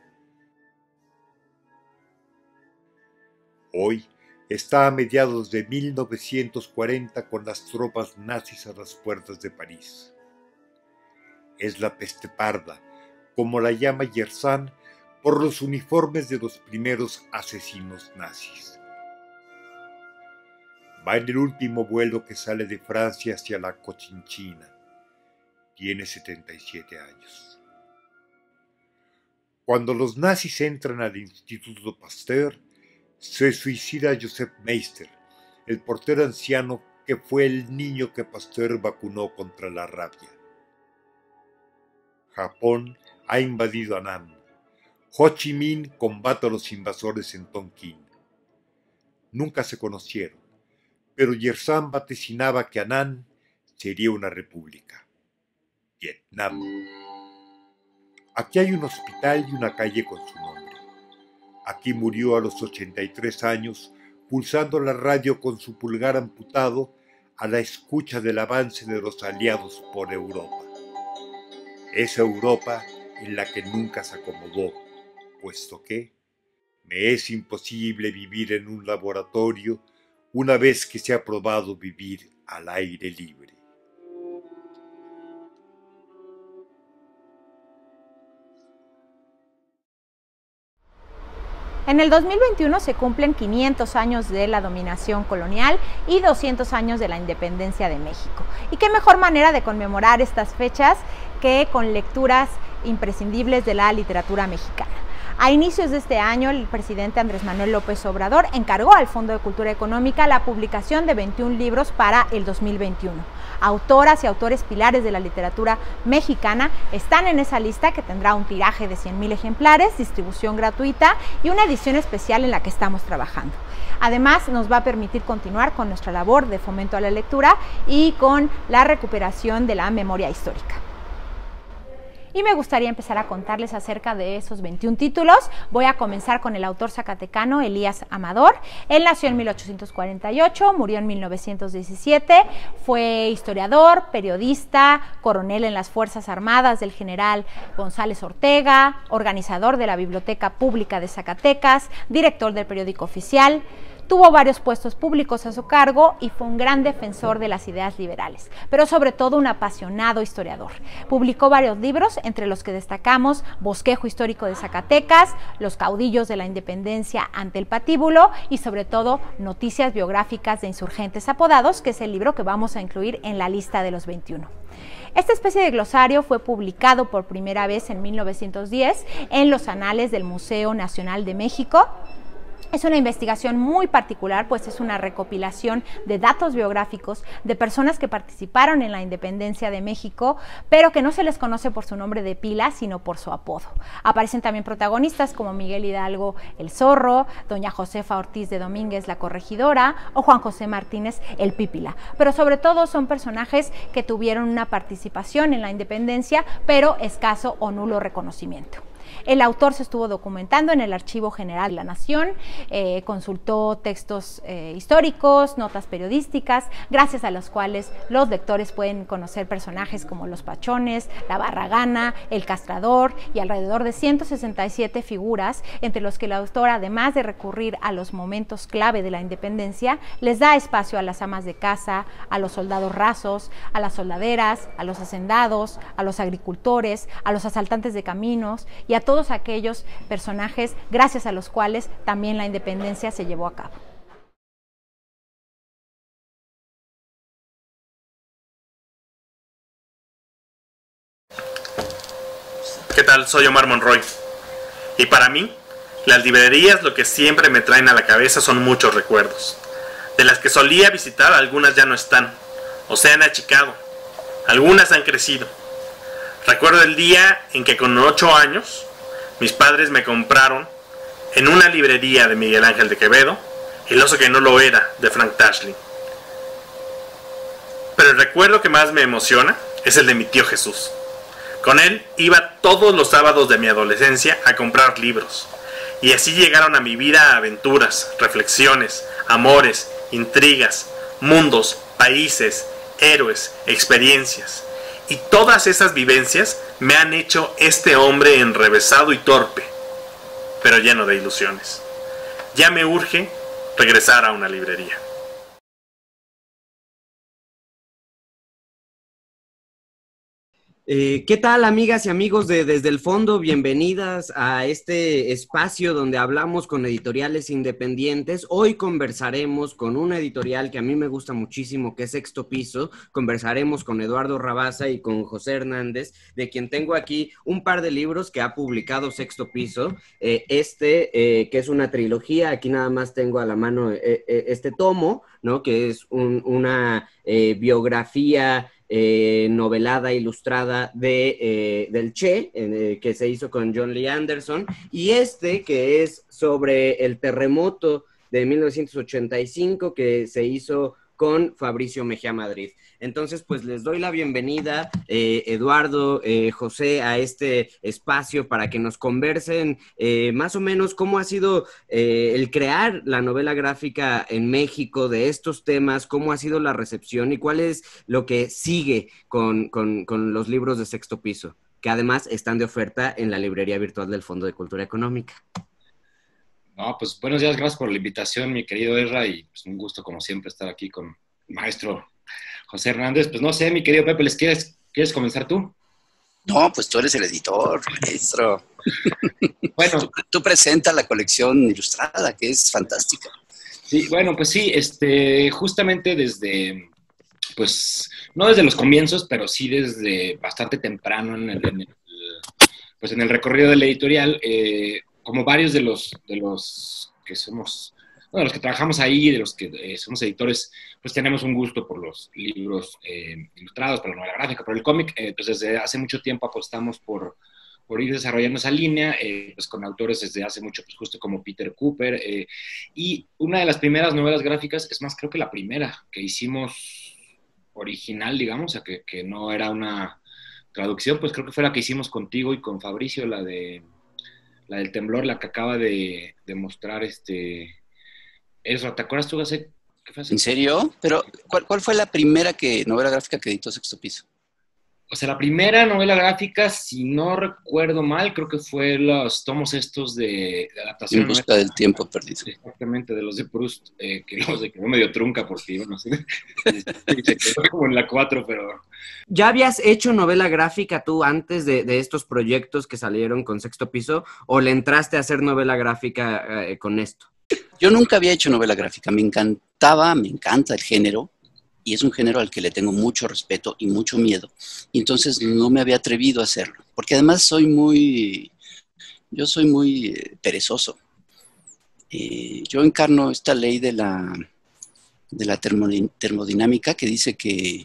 Hoy está a mediados de mil novecientos cuarenta con las tropas nazis a las puertas de París. Es la peste parda, como la llama Yersan, por los uniformes de los primeros asesinos nazis. Va en el último vuelo que sale de Francia hacia la Cochinchina. Tiene setenta y siete años. Cuando los nazis entran al Instituto Pasteur, se suicida Joseph Meister, el portero anciano que fue el niño que Pasteur vacunó contra la rabia. Japón ha invadido Annam, Ho Chi Minh combate a los invasores en Tonkin. Nunca se conocieron, pero Yersam vaticinaba que Anán sería una república. Vietnam. Aquí hay un hospital y una calle con su nombre. Aquí murió a los ochenta y tres años, pulsando la radio con su pulgar amputado a la escucha del avance de los aliados por Europa. Esa Europa en la que nunca se acomodó, puesto que me es imposible vivir en un laboratorio una vez que se ha probado vivir al aire libre. En el dos mil veintiuno se cumplen quinientos años de la dominación colonial y doscientos años de la independencia de México. ¿Y qué mejor manera de conmemorar estas fechas que con lecturas imprescindibles de la literatura mexicana? A inicios de este año, el presidente Andrés Manuel López Obrador encargó al Fondo de Cultura Económica la publicación de veintiún libros para el dos mil veintiuno. Autoras y autores pilares de la literatura mexicana están en esa lista, que tendrá un tiraje de cien mil ejemplares, distribución gratuita y una edición especial en la que estamos trabajando. Además, nos va a permitir continuar con nuestra labor de fomento a la lectura y con la recuperación de la memoria histórica. Y me gustaría empezar a contarles acerca de esos veintiún títulos. Voy a comenzar con el autor zacatecano Elías Amador. Él nació en mil ochocientos cuarenta y ocho, murió en mil novecientos diecisiete, fue historiador, periodista, coronel en las Fuerzas Armadas del general González Ortega, organizador de la Biblioteca Pública de Zacatecas, director del periódico Oficial. Tuvo varios puestos públicos a su cargo y fue un gran defensor de las ideas liberales, pero sobre todo un apasionado historiador. Publicó varios libros, entre los que destacamos Bosquejo Histórico de Zacatecas, Los caudillos de la independencia ante el patíbulo y sobre todo Noticias biográficas de insurgentes apodados, que es el libro que vamos a incluir en la lista de los veintiuno. Esta especie de glosario fue publicado por primera vez en mil novecientos diez en los anales del Museo Nacional de México. Es una investigación muy particular, pues es una recopilación de datos biográficos de personas que participaron en la independencia de México, pero que no se les conoce por su nombre de pila, sino por su apodo. Aparecen también protagonistas como Miguel Hidalgo el Zorro, doña Josefa Ortiz de Domínguez la Corregidora o Juan José Martínez el Pípila. Pero sobre todo son personajes que tuvieron una participación en la independencia, pero escaso o nulo reconocimiento. El autor se estuvo documentando en el Archivo General de la Nación, eh, consultó textos eh, históricos, notas periodísticas, gracias a los cuales los lectores pueden conocer personajes como los Pachones, la Barragana, el Castrador y alrededor de ciento sesenta y siete figuras, entre los que el autor, además de recurrir a los momentos clave de la independencia, les da espacio a las amas de casa, a los soldados rasos, a las soldaderas, a los hacendados, a los agricultores, a los asaltantes de caminos y a todos aquellos personajes gracias a los cuales también la independencia se llevó a cabo. ¿Qué tal? Soy Omar Monroy. Y para mí, las librerías lo que siempre me traen a la cabeza son muchos recuerdos. De las que solía visitar, algunas ya no están, o se han achicado. Algunas han crecido. Recuerdo el día en que con ocho años mis padres me compraron en una librería de Miguel Ángel de Quevedo El oso que no lo era, de Frank Tashlin. Pero el recuerdo que más me emociona es el de mi tío Jesús. Con él iba todos los sábados de mi adolescencia a comprar libros. Y así llegaron a mi vida aventuras, reflexiones, amores, intrigas, mundos, países, héroes, experiencias. Y todas esas vivencias me han hecho este hombre enrevesado y torpe, pero lleno de ilusiones. Ya me urge regresar a una librería. Eh, ¿Qué tal, amigas y amigos de Desde el Fondo? Bienvenidas a este espacio donde hablamos con editoriales independientes. Hoy conversaremos con una editorial que a mí me gusta muchísimo, que es Sexto Piso. Conversaremos con Eduardo Rabasa y con José Hernández, de quien tengo aquí un par de libros que ha publicado Sexto Piso. Eh, este, eh, que es una trilogía, aquí nada más tengo a la mano eh, eh, este tomo, ¿no? Que es un, una eh, biografía eh, novelada, ilustrada de, eh, del Che, eh, que se hizo con John Lee Anderson, y este que es sobre el terremoto de mil novecientos ochenta y cinco, que se hizo con Fabricio Mejía Madrid. Entonces, pues les doy la bienvenida, eh, Eduardo, eh, José, a este espacio para que nos conversen eh, más o menos cómo ha sido eh, el crear la novela gráfica en México de estos temas, cómo ha sido la recepción y cuál es lo que sigue con, con, con los libros de Sexto Piso, que además están de oferta en la librería virtual del Fondo de Cultura Económica. No, pues buenos días, gracias por la invitación, mi querido Ezra, y pues un gusto, como siempre, estar aquí con el maestro José Hernández. Pues no sé, mi querido Pepe, ¿les quieres, quieres comenzar tú? No, pues tú eres el editor, maestro. Bueno. Tú, tú presentas la colección ilustrada, que es fantástica. Sí, bueno, pues sí, este, justamente desde, pues, no desde los comienzos, pero sí desde bastante temprano en el, en el pues en el recorrido de la editorial, eh, como varios de los, de los que somos, bueno, de los que trabajamos ahí, de los que eh, somos editores, pues tenemos un gusto por los libros eh, ilustrados, por la novela gráfica, por el cómic. Eh, pues desde hace mucho tiempo apostamos por, por ir desarrollando esa línea, eh, pues con autores desde hace mucho, pues justo como Peter Cooper. Eh, y una de las primeras novelas gráficas, es más, creo que la primera que hicimos original, digamos, o sea, que, que no era una traducción, pues creo que fue la que hicimos contigo y con Fabricio, la de... la del temblor, la que acaba de, de mostrar este... Eso, ¿te acuerdas tú hace... ¿Qué fue hace? ¿En serio? Pero, ¿cuál, cuál fue la primera que, novela gráfica que editó Sexto Piso? O sea, la primera novela gráfica, si no recuerdo mal, creo que fue los tomos estos de, de adaptación. En busca del tiempo perdido. Exactamente, de los de Proust, eh, que los de quedó medio trunca porque, bueno, sí, se quedó como en la cuatro, pero... ¿Ya habías hecho novela gráfica tú antes de, de estos proyectos que salieron con Sexto Piso, o le entraste a hacer novela gráfica eh, con esto? Yo nunca había hecho novela gráfica, me encantaba, me encanta el género, y es un género al que le tengo mucho respeto y mucho miedo. Y entonces no me había atrevido a hacerlo, porque además soy muy, yo soy muy eh, perezoso. Eh, yo encarno esta ley de la, de la termodinámica que dice que,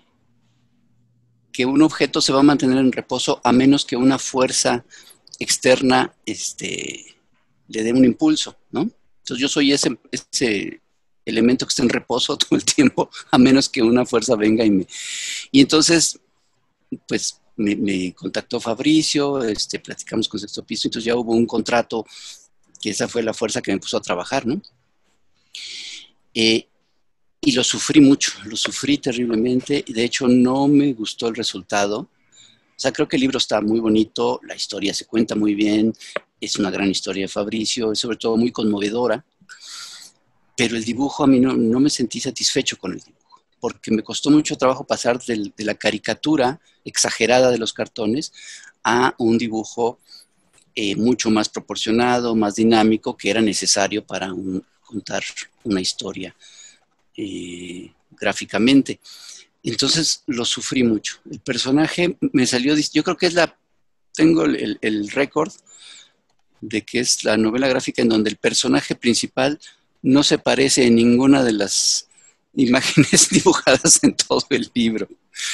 que un objeto se va a mantener en reposo a menos que una fuerza externa este, le dé un impulso, ¿no? Entonces yo soy ese... ese elemento que está en reposo todo el tiempo, a menos que una fuerza venga y me... Y entonces, pues, me, me contactó Fabricio, este, platicamos con Sexto Piso, entonces ya hubo un contrato, que esa fue la fuerza que me puso a trabajar, ¿no? Eh, y lo sufrí mucho, lo sufrí terriblemente, y de hecho no me gustó el resultado. O sea, creo que el libro está muy bonito, la historia se cuenta muy bien, es una gran historia de Fabricio, es sobre todo muy conmovedora, pero el dibujo a mí no, no me sentí satisfecho con el dibujo, porque me costó mucho trabajo pasar del, de la caricatura exagerada de los cartones a un dibujo eh, mucho más proporcionado, más dinámico, que era necesario para un, contar una historia eh, gráficamente. Entonces lo sufrí mucho. El personaje me salió, yo creo que es la, tengo el, el récord de que es la novela gráfica en donde el personaje principal no se parece en ninguna de las imágenes dibujadas en todo el libro.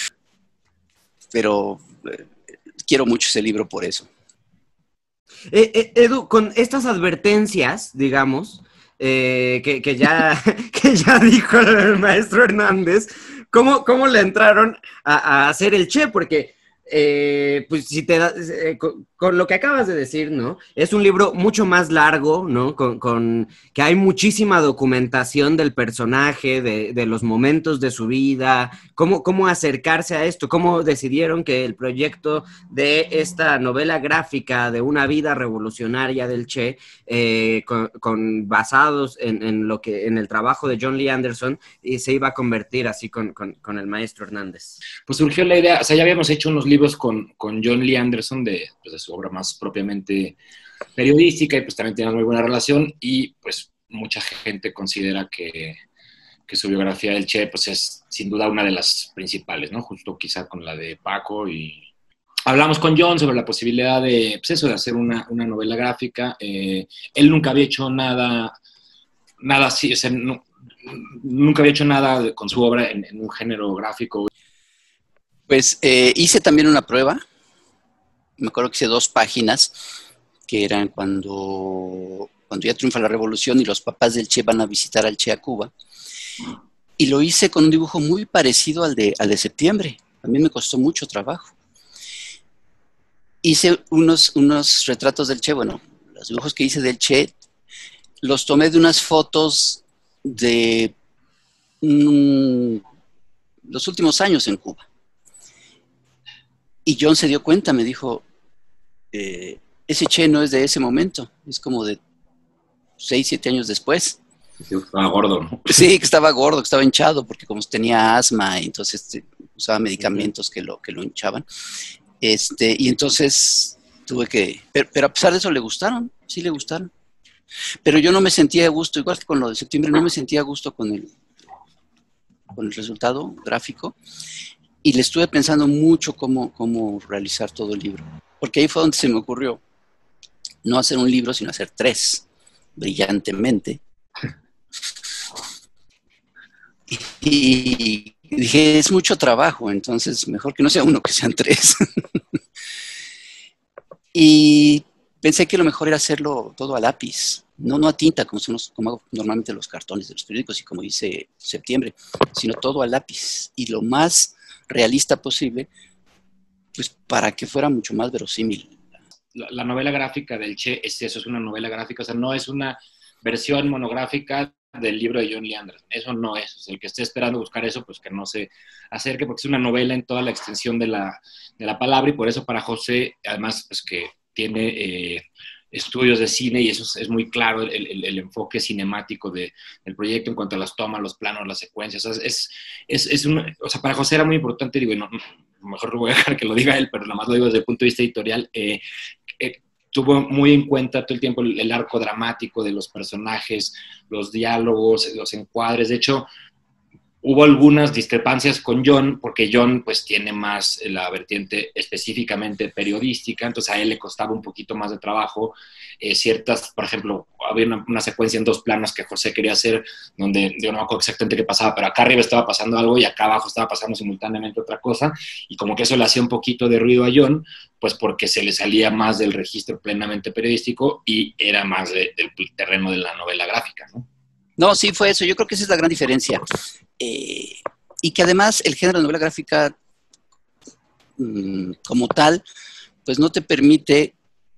Pero eh, quiero mucho ese libro por eso. Eh, eh, Edu, con estas advertencias, digamos, eh, que, que, ya, que ya dijo el maestro Hernández, ¿cómo, cómo le entraron a, a hacer el Che? Porque... Eh, pues si te da, eh, con, con lo que acabas de decir, ¿no? Es un libro mucho más largo, ¿no? Con, con que hay muchísima documentación del personaje, de, de los momentos de su vida, cómo, cómo acercarse a esto, cómo decidieron que el proyecto de esta novela gráfica de una vida revolucionaria del Che, eh, con, con basados en, en lo que, en el trabajo de John Lee Anderson, y se iba a convertir así con, con, con el maestro Hernández. Pues surgió la idea, o sea, ya habíamos hecho unos libros con, con John Lee Anderson de, pues, de su obra más propiamente periodística, y pues también teníamos muy buena relación, y pues mucha gente considera que, que su biografía del Che pues es sin duda una de las principales, ¿no? Justo quizá con la de Paco, y hablamos con John sobre la posibilidad de, pues eso, de hacer una, una novela gráfica. Eh, él nunca había hecho nada, nada así, o sea, no, nunca había hecho nada con su obra en, en un género gráfico. Pues eh, hice también una prueba. Me acuerdo que hice dos páginas, que eran cuando, cuando ya triunfa la revolución y los papás del Che van a visitar al Che a Cuba. Y lo hice con un dibujo muy parecido al de, al de septiembre. A mí me costó mucho trabajo. Hice unos, unos retratos del Che. Bueno, los dibujos que hice del Che los tomé de unas fotos de mm, los últimos años en Cuba. Y John se dio cuenta, me dijo, eh, ese Che no es de ese momento, es como de seis, siete años después. Sí, estaba gordo, ¿no? Sí, que estaba gordo, que estaba hinchado, porque como tenía asma, entonces este, usaba medicamentos que lo, que lo hinchaban. Este, y entonces tuve que... Pero, pero a pesar de eso le gustaron, sí le gustaron. Pero yo no me sentía a gusto, igual que con lo de septiembre, no me sentía a gusto con el, con el resultado gráfico. Y le estuve pensando mucho cómo, cómo realizar todo el libro. Porque ahí fue donde se me ocurrió no hacer un libro, sino hacer tres, brillantemente. Y dije, es mucho trabajo, entonces mejor que no sea uno, que sean tres. Y pensé que lo mejor era hacerlo todo a lápiz, no, no a tinta, como, son los, como hago normalmente los cartones de los periódicos y como hice septiembre, sino todo a lápiz. Y lo más realista posible, pues para que fuera mucho más verosímil. La, la novela gráfica del Che es eso, es una novela gráfica, o sea, no es una versión monográfica del libro de John Lee Anderson. Eso no es. O sea, el que esté esperando buscar eso, pues que no se acerque, porque es una novela en toda la extensión de la, de la palabra, y por eso para José, además, pues que tiene eh, estudios de cine, y eso es, es muy claro el, el, el enfoque cinemático de, del proyecto en cuanto a las tomas, los planos, las secuencias. O sea, es, es, es un, o sea, para José era muy importante, digo, no, mejor lo voy a dejar que lo diga él, pero nada más lo digo desde el punto de vista editorial, eh, eh, tuvo muy en cuenta todo el tiempo el, el arco dramático de los personajes, los diálogos, los encuadres. De hecho, hubo algunas discrepancias con John, porque John pues tiene más la vertiente específicamente periodística, entonces a él le costaba un poquito más de trabajo. Eh, ciertas, por ejemplo, había una, una secuencia en dos planos que José quería hacer, donde yo no me acuerdo exactamente qué pasaba, pero acá arriba estaba pasando algo y acá abajo estaba pasando simultáneamente otra cosa, y como que eso le hacía un poquito de ruido a John, pues porque se le salía más del registro plenamente periodístico y era más de, del terreno de la novela gráfica, ¿no? No, sí fue eso. Yo creo que esa es la gran diferencia. Eh, y que además el género de novela gráfica mmm, como tal, pues no te permite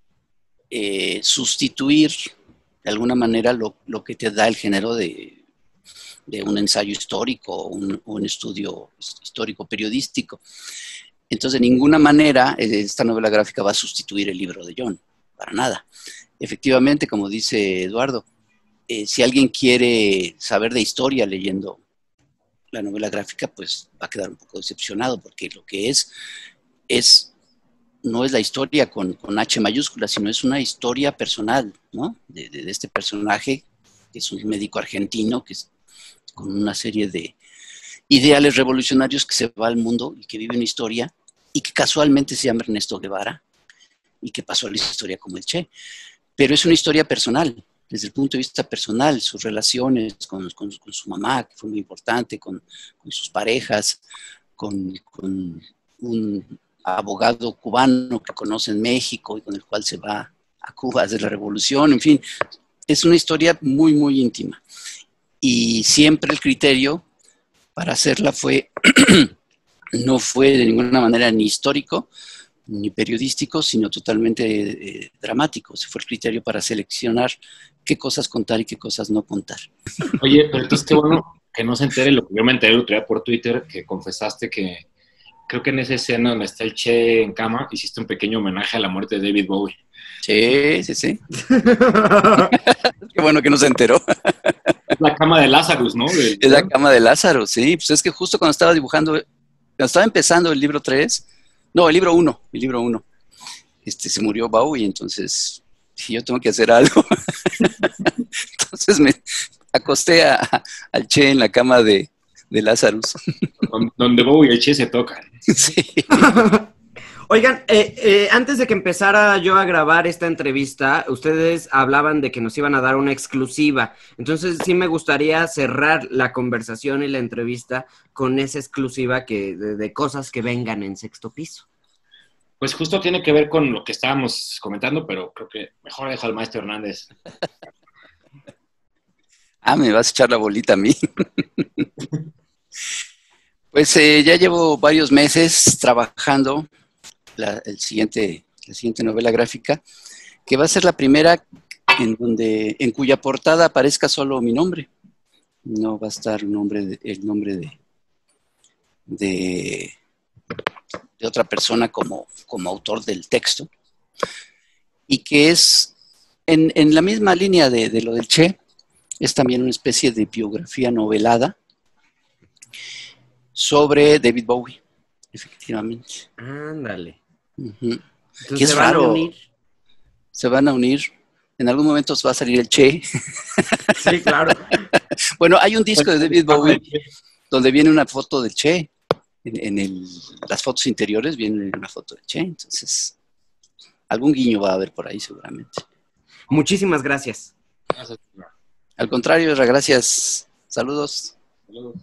eh, sustituir de alguna manera lo, lo que te da el género de, de un ensayo histórico o un, un estudio histórico periodístico. Entonces, de ninguna manera esta novela gráfica va a sustituir el libro de John, para nada. Efectivamente, como dice Eduardo, Eh, si alguien quiere saber de historia leyendo la novela gráfica, pues va a quedar un poco decepcionado, porque lo que es, es no es la historia con, con H mayúscula, sino es una historia personal, ¿no? De, de, de este personaje, que es un médico argentino, que es con una serie de ideales revolucionarios, que se va al mundo y que vive una historia, y que casualmente se llama Ernesto Guevara, y que pasó a la historia como el Che. Pero es una historia personal, desde el punto de vista personal, sus relaciones con, con, con su mamá, que fue muy importante, con, con sus parejas, con, con un abogado cubano que conoce en México y con el cual se va a Cuba desde la revolución, en fin, es una historia muy, muy íntima. Y siempre el criterio para hacerla fue, no fue de ninguna manera ni histórico, ni periodístico, sino totalmente eh, dramático. Ese fue el criterio para seleccionar qué cosas contar y qué cosas no contar. Oye, pero entonces qué bueno que no se entere lo que yo me enteré el otro día por Twitter, que confesaste que creo que en esa escena donde está el Che en cama, hiciste un pequeño homenaje a la muerte de David Bowie. Sí, sí, sí. Qué bueno que no se enteró. Es la cama de Lazarus, ¿no? De... Es la cama de Lázaro, sí. Pues es que justo cuando estaba dibujando, cuando estaba empezando el libro tres, no, el libro uno, el libro uno, este, se murió Bowie, entonces dije, yo tengo que hacer algo. Entonces me acosté a, a, al Che en la cama de, de Lazarus. Donde Bowie y el Che se tocan. Sí. Oigan, eh, eh, antes de que empezara yo a grabar esta entrevista, ustedes hablaban de que nos iban a dar una exclusiva. Entonces sí me gustaría cerrar la conversación y la entrevista con esa exclusiva que, de, de cosas que vengan en Sexto Piso. Pues justo tiene que ver con lo que estábamos comentando, pero creo que mejor dejo al maestro Hernández. Ah, me vas a echar la bolita a mí. Pues eh, ya llevo varios meses trabajando la, el siguiente, la siguiente novela gráfica, que va a ser la primera en donde, en cuya portada aparezca solo mi nombre. No va a estar un nombre de, el nombre de, de, de otra persona como, como autor del texto. Y que es, en, en la misma línea de, de lo del Che, es también una especie de biografía novelada sobre David Bowie, efectivamente. Ándale. Uh-huh. ¿Y es raro? Van a unir? Se van a unir. En algún momento va a salir el Che. Sí, claro. Bueno, hay un disco de David Bowie donde viene una foto del Che. En, en el, las fotos interiores viene una foto del Che. Entonces, algún guiño va a haber por ahí seguramente. Muchísimas gracias. Gracias. Al contrario, gracias. Saludos. Saludos.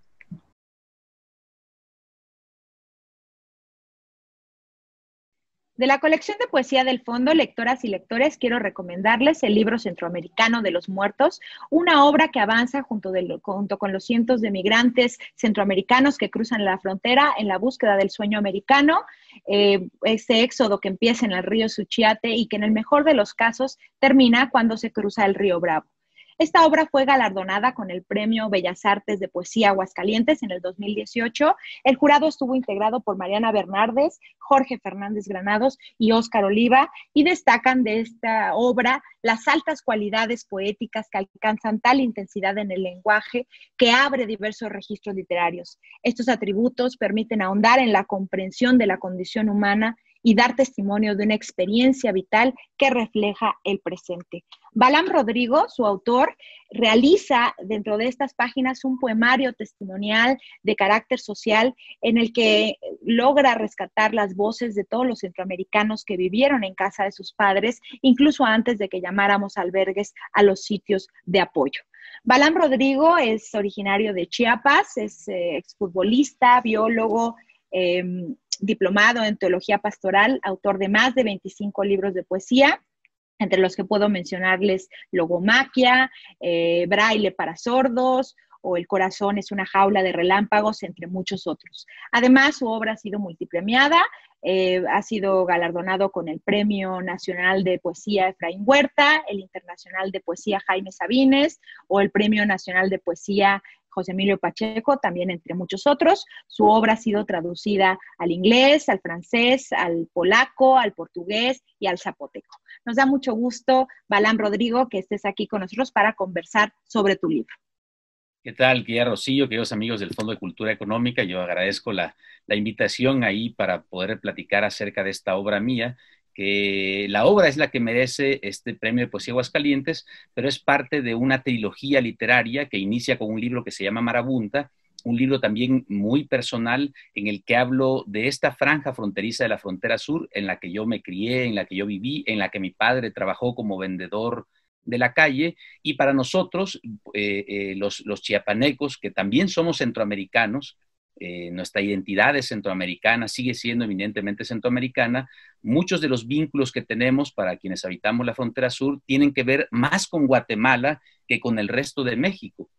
De la colección de poesía del Fondo, lectoras y lectores, quiero recomendarles el libro Centroamericano de los Muertos, una obra que avanza junto, de, junto con los cientos de migrantes centroamericanos que cruzan la frontera en la búsqueda del sueño americano, eh, ese éxodo que empieza en el río Suchiate y que en el mejor de los casos termina cuando se cruza el río Bravo. Esta obra fue galardonada con el Premio Bellas Artes de Poesía Aguascalientes en el dos mil dieciocho. El jurado estuvo integrado por Mariana Bernardes, Jorge Fernández Granados y Óscar Oliva, y destacan de esta obra las altas cualidades poéticas que alcanzan tal intensidad en el lenguaje que abre diversos registros literarios. Estos atributos permiten ahondar en la comprensión de la condición humana y dar testimonio de una experiencia vital que refleja el presente. Balam Rodrigo, su autor, realiza dentro de estas páginas un poemario testimonial de carácter social en el que logra rescatar las voces de todos los centroamericanos que vivieron en casa de sus padres, incluso antes de que llamáramos albergues a los sitios de apoyo. Balam Rodrigo es originario de Chiapas, es eh, exfutbolista, biólogo, eh, diplomado en teología pastoral, autor de más de veinticinco libros de poesía, entre los que puedo mencionarles Logomaquia, eh, Braille para sordos, o El corazón es una jaula de relámpagos, entre muchos otros. Además, su obra ha sido multipremiada, eh, ha sido galardonado con el Premio Nacional de Poesía Efraín Huerta, el Internacional de Poesía Jaime Sabines, o el Premio Nacional de Poesía José Emilio Pacheco, también entre muchos otros. Su obra ha sido traducida al inglés, al francés, al polaco, al portugués y al zapoteco. Nos da mucho gusto, Balam Rodrigo, que estés aquí con nosotros para conversar sobre tu libro. ¿Qué tal, Guía Rosillo, queridos amigos del Fondo de Cultura Económica? Yo agradezco la, la invitación ahí para poder platicar acerca de esta obra mía, que la obra es la que merece este Premio de Poesía Aguascalientes, pero es parte de una trilogía literaria que inicia con un libro que se llama Marabunta, un libro también muy personal en el que hablo de esta franja fronteriza de la frontera sur, en la que yo me crié, en la que yo viví, en la que mi padre trabajó como vendedor de la calle, y para nosotros, eh, eh, los, los chiapanecos, que también somos centroamericanos, eh, nuestra identidad es centroamericana, sigue siendo eminentemente centroamericana, muchos de los vínculos que tenemos para quienes habitamos la frontera sur tienen que ver más con Guatemala que con el resto de México.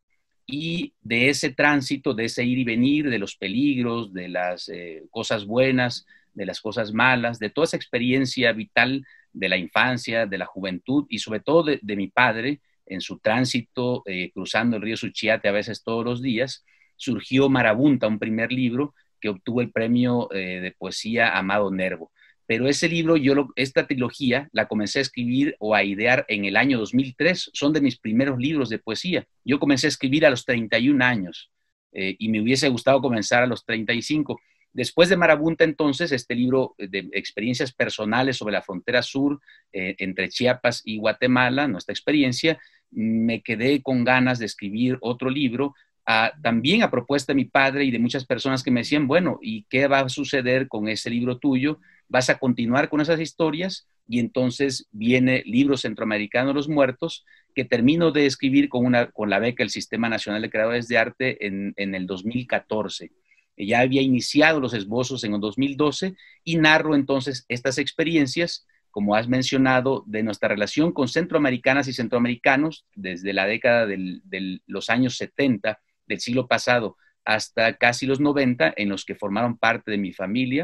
Y de ese tránsito, de ese ir y venir, de los peligros, de las eh, cosas buenas, de las cosas malas, de toda esa experiencia vital de la infancia, de la juventud y sobre todo de, de mi padre en su tránsito eh, cruzando el río Suchiate a veces todos los días, surgió Marabunta, un primer libro que obtuvo el premio eh, de poesía Amado Nervo. Pero ese libro, yo lo, esta trilogía la comencé a escribir o a idear en el año dos mil tres, son de mis primeros libros de poesía. Yo comencé a escribir a los treinta y un años eh, y me hubiese gustado comenzar a los treinta y cinco. Después de Marabunta, entonces, este libro de experiencias personales sobre la frontera sur eh, entre Chiapas y Guatemala, nuestra experiencia, me quedé con ganas de escribir otro libro a, también a propuesta de mi padre y de muchas personas que me decían, bueno, ¿y qué va a suceder con ese libro tuyo? ¿Vas a continuar con esas historias? Y entonces viene Libros Centroamericanos los Muertos, que termino de escribir con, una, con la beca del Sistema Nacional de Creadores de Arte en, en el dos mil catorce. Ya había iniciado los esbozos en el dos mil doce y narro entonces estas experiencias, como has mencionado, de nuestra relación con centroamericanas y centroamericanos desde la década de los años setenta del siglo pasado hasta casi los noventa, en los que formaron parte de mi familia,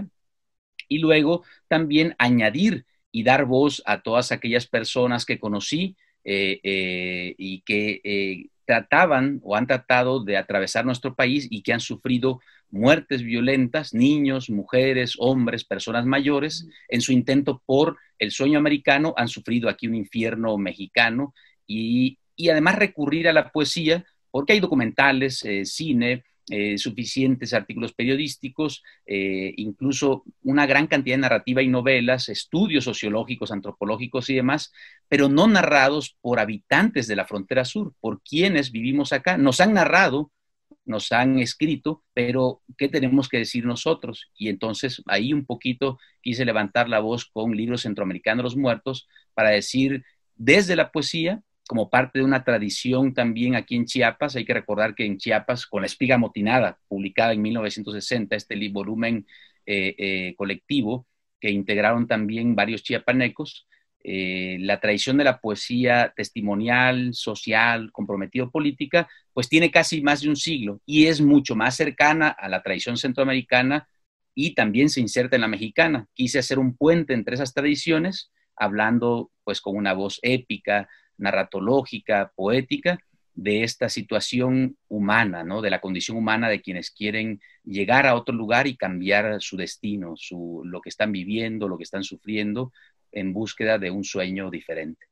y luego también añadir y dar voz a todas aquellas personas que conocí eh, eh, y que eh, trataban o han tratado de atravesar nuestro país y que han sufrido muertes violentas, niños, mujeres, hombres, personas mayores, en su intento por el sueño americano, han sufrido aquí un infierno mexicano, y, y además recurrir a la poesía, porque hay documentales, eh, cine, eh, suficientes artículos periodísticos, eh, incluso una gran cantidad de narrativa y novelas, estudios sociológicos, antropológicos y demás, pero no narrados por habitantes de la frontera sur, por quienes vivimos acá. Nos han narrado, nos han escrito, pero ¿qué tenemos que decir nosotros? Y entonces ahí un poquito quise levantar la voz con Libros Centroamericanos los Muertos para decir desde la poesía, como parte de una tradición también aquí en Chiapas. Hay que recordar que en Chiapas, con La Espiga Motinada, publicada en mil novecientos sesenta, este volumen eh, eh, colectivo que integraron también varios chiapanecos, eh, la tradición de la poesía testimonial, social, comprometido política, pues tiene casi más de un siglo y es mucho más cercana a la tradición centroamericana y también se inserta en la mexicana. Quise hacer un puente entre esas tradiciones, hablando pues con una voz épica, narratológica, poética, de esta situación humana, ¿no? De la condición humana de quienes quieren llegar a otro lugar y cambiar su destino, su, lo que están viviendo, lo que están sufriendo, en búsqueda de un sueño diferente.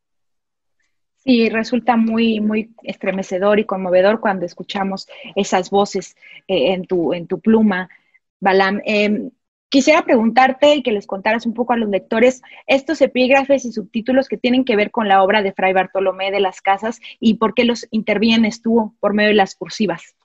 Sí, resulta muy, muy estremecedor y conmovedor cuando escuchamos esas voces eh, en, tu, en tu pluma, Balam. Eh, Quisiera preguntarte y que les contaras un poco a los lectores estos epígrafes y subtítulos que tienen que ver con la obra de Fray Bartolomé de las Casas y por qué los intervienes tú por medio de las cursivas.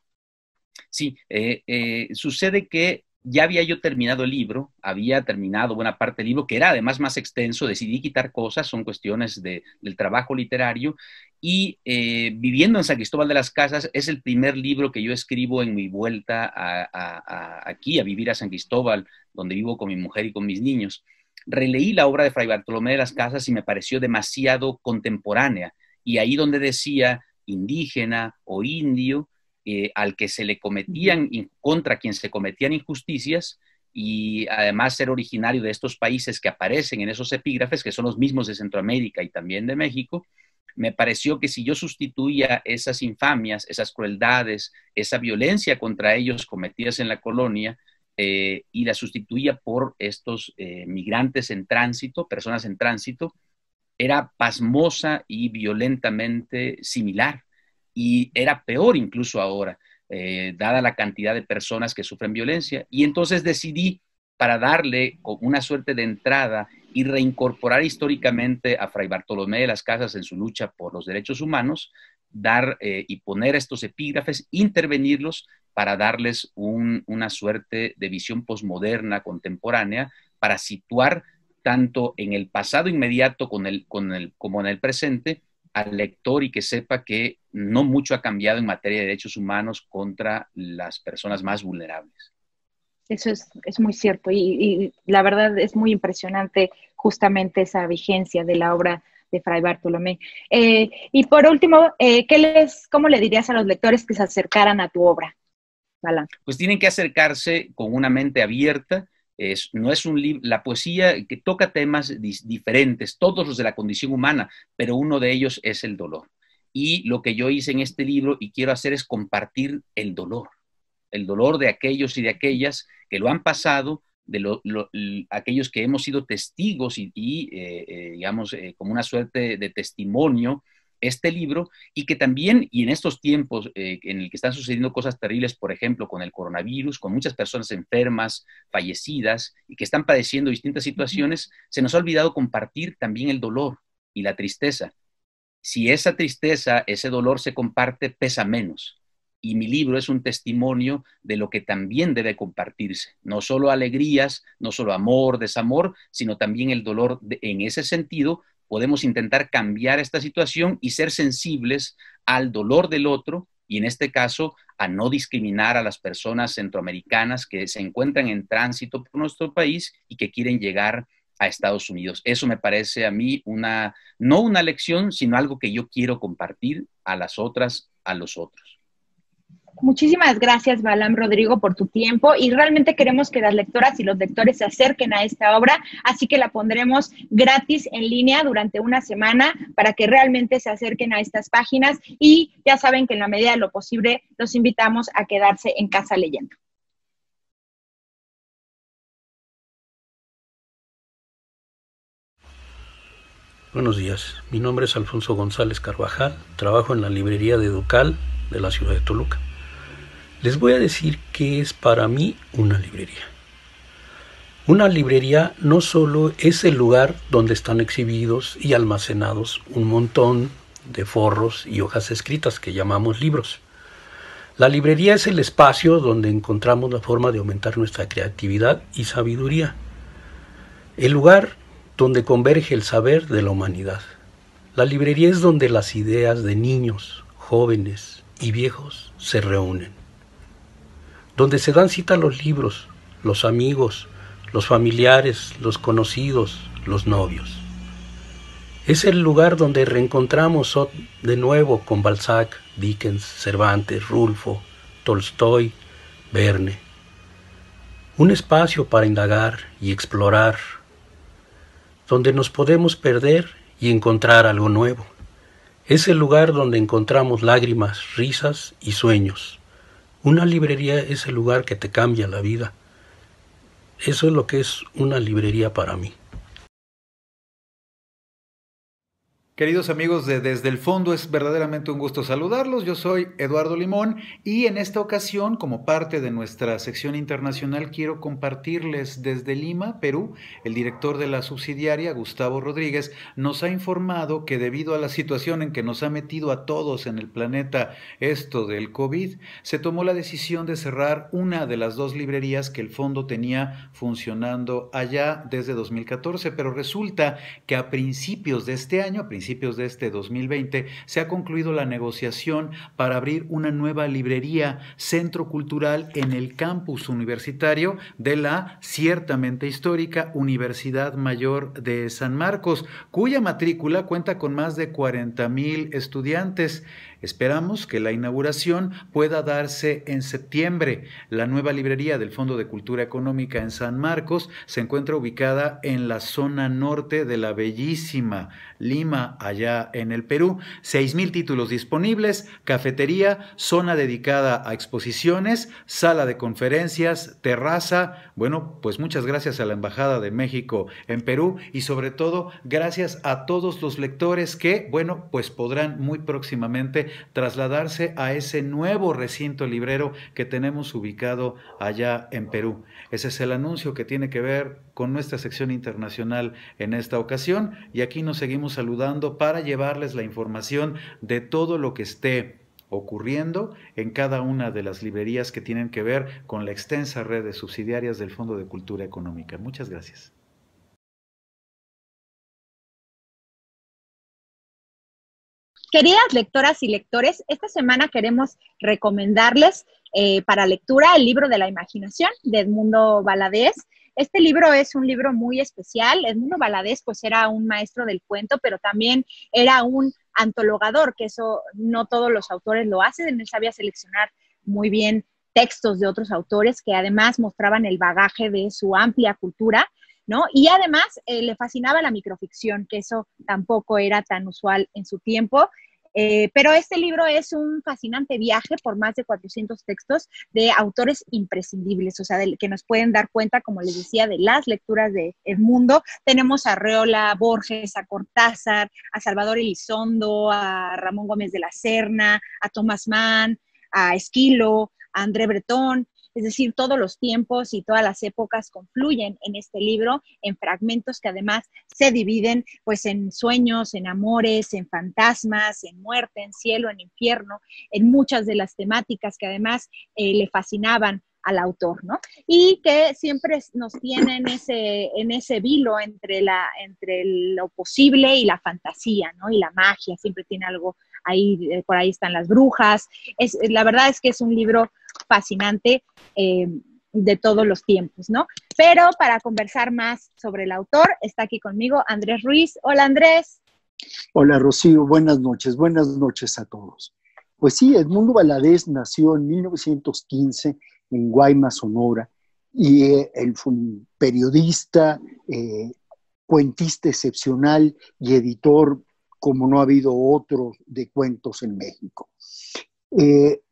Sí, eh, eh, sucede que ya había yo terminado el libro, había terminado buena parte del libro, que era además más extenso, decidí quitar cosas, son cuestiones de, del trabajo literario, y eh, Viviendo en San Cristóbal de las Casas es el primer libro que yo escribo en mi vuelta a, a, a aquí, a vivir a San Cristóbal, donde vivo con mi mujer y con mis niños. Releí la obra de Fray Bartolomé de las Casas y me pareció demasiado contemporánea, y ahí donde decía indígena o indio, Eh, al que se le cometían, contra quien se cometían injusticias, y además ser originario de estos países que aparecen en esos epígrafes, que son los mismos de Centroamérica y también de México, me pareció que si yo sustituía esas infamias, esas crueldades, esa violencia contra ellos cometidas en la colonia, eh, y la sustituía por estos eh, migrantes en tránsito, personas en tránsito, era pasmosa y violentamente similar. Y era peor incluso ahora, eh, dada la cantidad de personas que sufren violencia. Y entonces decidí, para darle una suerte de entrada y reincorporar históricamente a Fray Bartolomé de las Casas en su lucha por los derechos humanos, dar eh, y poner estos epígrafes, intervenirlos para darles un, una suerte de visión posmoderna, contemporánea, para situar tanto en el pasado inmediato con el, con el, como en el presente, al lector, y que sepa que no mucho ha cambiado en materia de derechos humanos contra las personas más vulnerables. Eso es, es muy cierto, y, y la verdad es muy impresionante justamente esa vigencia de la obra de Fray Bartolomé. Eh, y por último, eh, ¿qué les, ¿cómo le dirías a los lectores que se acercaran a tu obra, Balam? Pues tienen que acercarse con una mente abierta. Es, no es un libro, la poesía que toca temas di diferentes, todos los de la condición humana, pero uno de ellos es el dolor. Y lo que yo hice en este libro y quiero hacer es compartir el dolor, el dolor de aquellos y de aquellas que lo han pasado, de lo, lo, aquellos que hemos sido testigos y, y eh, eh, digamos, eh, como una suerte de testimonio, este libro, y que también, y en estos tiempos eh, en el que están sucediendo cosas terribles, por ejemplo, con el coronavirus, con muchas personas enfermas, fallecidas, y que están padeciendo distintas situaciones, se nos ha olvidado compartir también el dolor y la tristeza. Si esa tristeza, ese dolor se comparte, pesa menos. y mi libro es un testimonio de lo que también debe compartirse. No solo alegrías, no solo amor, desamor, sino también el dolor. De, en ese sentido, podemos intentar cambiar esta situación y ser sensibles al dolor del otro, y en este caso a no discriminar a las personas centroamericanas que se encuentran en tránsito por nuestro país y que quieren llegar a Estados Unidos. Eso me parece a mí una, no una lección, sino algo que yo quiero compartir a las otras, a los otros. Muchísimas gracias, Balam Rodrigo, por tu tiempo, y realmente queremos que las lectoras y los lectores se acerquen a esta obra, así que la pondremos gratis en línea durante una semana para que realmente se acerquen a estas páginas, y ya saben que en la medida de lo posible los invitamos a quedarse en casa leyendo. Buenos días, mi nombre es Alfonso González Carvajal, trabajo en la librería de Ducal de la ciudad de Toluca. Les voy a decir qué es para mí una librería. Una librería no solo es el lugar donde están exhibidos y almacenados un montón de forros y hojas escritas que llamamos libros. La librería es el espacio donde encontramos la forma de aumentar nuestra creatividad y sabiduría. El lugar donde converge el saber de la humanidad. La librería es donde las ideas de niños, jóvenes y viejos se reúnen. Donde se dan cita los libros, los amigos, los familiares, los conocidos, los novios. Es el lugar donde reencontramos de nuevo con Balzac, Dickens, Cervantes, Rulfo, Tolstoy, Verne. Un espacio para indagar y explorar, donde nos podemos perder y encontrar algo nuevo. Es el lugar donde encontramos lágrimas, risas y sueños. Una librería es el lugar que te cambia la vida. Eso es lo que es una librería para mí. Queridos amigos de Desde el Fondo, es verdaderamente un gusto saludarlos. Yo soy Eduardo Limón y en esta ocasión, como parte de nuestra sección internacional, quiero compartirles desde Lima, Perú. El director de la subsidiaria, Gustavo Rodríguez, nos ha informado que debido a la situación en que nos ha metido a todos en el planeta esto del COVID, se tomó la decisión de cerrar una de las dos librerías que el fondo tenía funcionando allá desde dos mil catorce, pero resulta que a principios de este año, a principios de este dos mil veinte, se ha concluido la negociación para abrir una nueva librería, centro cultural en el campus universitario de la ciertamente histórica Universidad Mayor de San Marcos, cuya matrícula cuenta con más de cuarenta mil estudiantes. Esperamos que la inauguración pueda darse en septiembre. La nueva librería del Fondo de Cultura Económica en San Marcos se encuentra ubicada en la zona norte de la bellísima Lima, allá en el Perú. seis mil títulos disponibles, cafetería, zona dedicada a exposiciones, sala de conferencias, terraza. Bueno, pues muchas gracias a la Embajada de México en Perú y sobre todo gracias a todos los lectores que, bueno, pues podrán muy próximamente trasladarse a ese nuevo recinto librero que tenemos ubicado allá en Perú. Ese es el anuncio que tiene que ver con nuestra sección internacional en esta ocasión, y aquí nos seguimos saludando para llevarles la información de todo lo que esté ocurriendo en cada una de las librerías que tienen que ver con la extensa red de subsidiarias del Fondo de Cultura Económica. Muchas gracias. Queridas lectoras y lectores, esta semana queremos recomendarles eh, para lectura el libro de la imaginación de Edmundo Valadez. Este libro es un libro muy especial. Edmundo Valadez pues era un maestro del cuento, pero también era un antologador, que eso no todos los autores lo hacen. Él sabía seleccionar muy bien textos de otros autores que además mostraban el bagaje de su amplia cultura, ¿no? Y además eh, le fascinaba la microficción, que eso tampoco era tan usual en su tiempo. Eh, pero este libro es un fascinante viaje por más de cuatrocientos textos de autores imprescindibles, o sea, de, que nos pueden dar cuenta, como les decía, de las lecturas de Edmundo. Tenemos a Arreola, Borges, a Cortázar, a Salvador Elizondo, a Ramón Gómez de la Serna, a Thomas Mann, a Esquilo, a André Breton, es decir, todos los tiempos y todas las épocas confluyen en este libro, en fragmentos que además se dividen pues en sueños, en amores, en fantasmas, en muerte, en cielo, en infierno, en muchas de las temáticas que además eh, le fascinaban al autor, ¿no? Y que siempre nos tiene en ese, en ese vilo entre, la, entre lo posible y la fantasía, ¿no? Y la magia, siempre tiene algo ahí, por ahí están las brujas. Es, la verdad es que es un libro fascinante eh, de todos los tiempos, ¿no? Pero para conversar más sobre el autor, está aquí conmigo Andrés Ruiz. Hola, Andrés. Hola, Rocío. Buenas noches. Buenas noches a todos. Pues sí, Edmundo Valadez nació en mil novecientos quince en Guaymas, Sonora, y eh, él fue un periodista, eh, cuentista excepcional y editor como no ha habido otro de cuentos en México. Eh,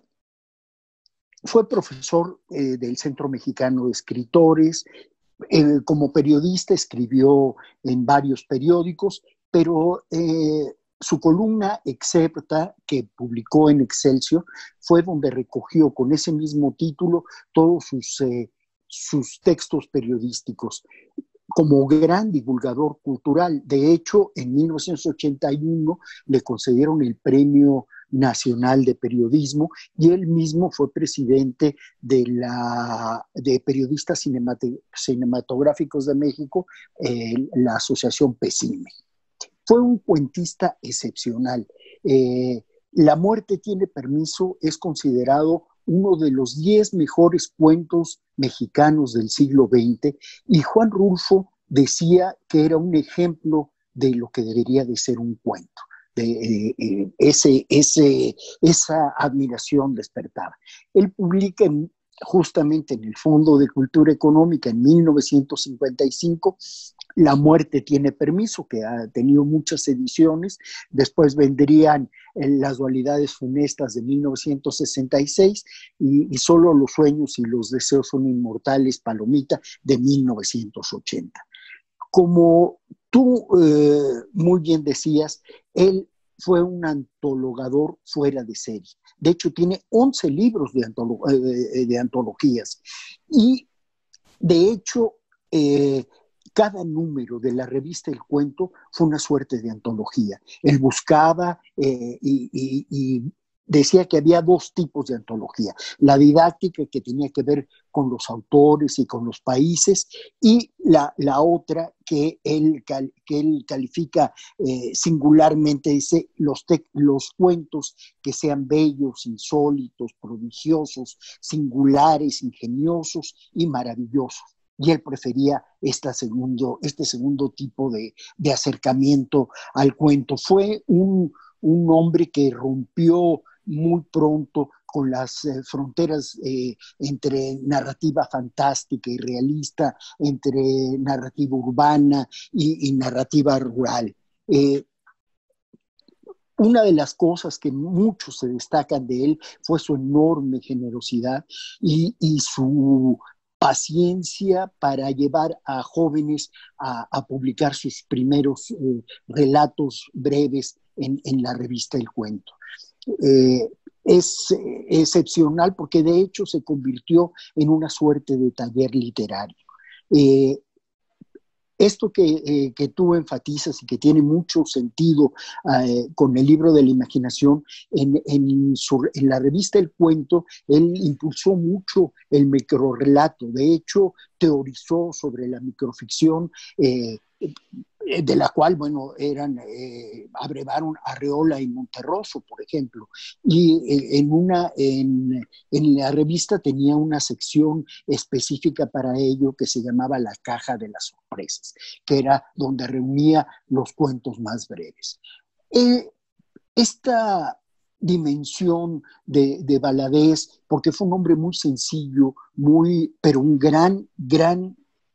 fue profesor eh, del Centro Mexicano de Escritores, eh, como periodista escribió en varios periódicos, pero eh, su columna Excerpta, que publicó en Excelsior, fue donde recogió con ese mismo título todos sus, eh, sus textos periodísticos. Como gran divulgador cultural, de hecho, en mil novecientos ochenta y uno le concedieron el Premio Nacional de Periodismo y él mismo fue presidente de la de Periodistas Cinematográficos de México, eh, la Asociación PECIME. Fue un cuentista excepcional. Eh, La muerte tiene permiso es considerado uno de los diez mejores cuentos mexicanos del siglo veinte y Juan Rulfo decía que era un ejemplo de lo que debería de ser un cuento. De, eh, eh, ese, ese, esa admiración despertaba. Él publica en, justamente en el Fondo de Cultura Económica en mil novecientos cincuenta y cinco La muerte tiene permiso, que ha tenido muchas ediciones. Después vendrían eh, Las dualidades funestas de mil novecientos sesenta y seis y, y Solo los sueños y los deseos son inmortales, Palomita, de mil novecientos ochenta. Como tú eh, muy bien decías, él fue un antologador fuera de serie. De hecho, tiene once libros de, antolo eh, de antologías. Y, de hecho, eh, cada número de la revista El Cuento fue una suerte de antología. Él buscaba eh, y, y, y decía que había dos tipos de antología. La didáctica, que tenía que ver con los autores y con los países, y la, la otra que él, que él califica eh, singularmente, dice, los, los cuentos que sean bellos, insólitos, prodigiosos, singulares, ingeniosos y maravillosos. Y él prefería esta segundo, este segundo tipo de, de acercamiento al cuento. Fue un, un hombre que rompió muy pronto con las eh, fronteras eh, entre narrativa fantástica y realista, entre narrativa urbana y, y narrativa rural. Eh, Una de las cosas que muchos se destacan de él fue su enorme generosidad y, y su paciencia para llevar a jóvenes a, a publicar sus primeros eh, relatos breves en, en la revista El Cuento. Eh, es eh, excepcional porque de hecho se convirtió en una suerte de taller literario. Eh, Esto que, eh, que tú enfatizas y que tiene mucho sentido eh, con el libro de la imaginación, en, en, su, en la revista El Cuento, él impulsó mucho el microrrelato. De hecho, teorizó sobre la microficción, eh, de la cual, bueno, eran, eh, abrevaron Arreola y Monterroso, por ejemplo. Y eh, en, una, en, en la revista tenía una sección específica para ello que se llamaba La Caja de las Sorpresas, que era donde reunía los cuentos más breves. Eh, esta dimensión de, de Valadez, porque fue un hombre muy sencillo, muy, pero un gran, gran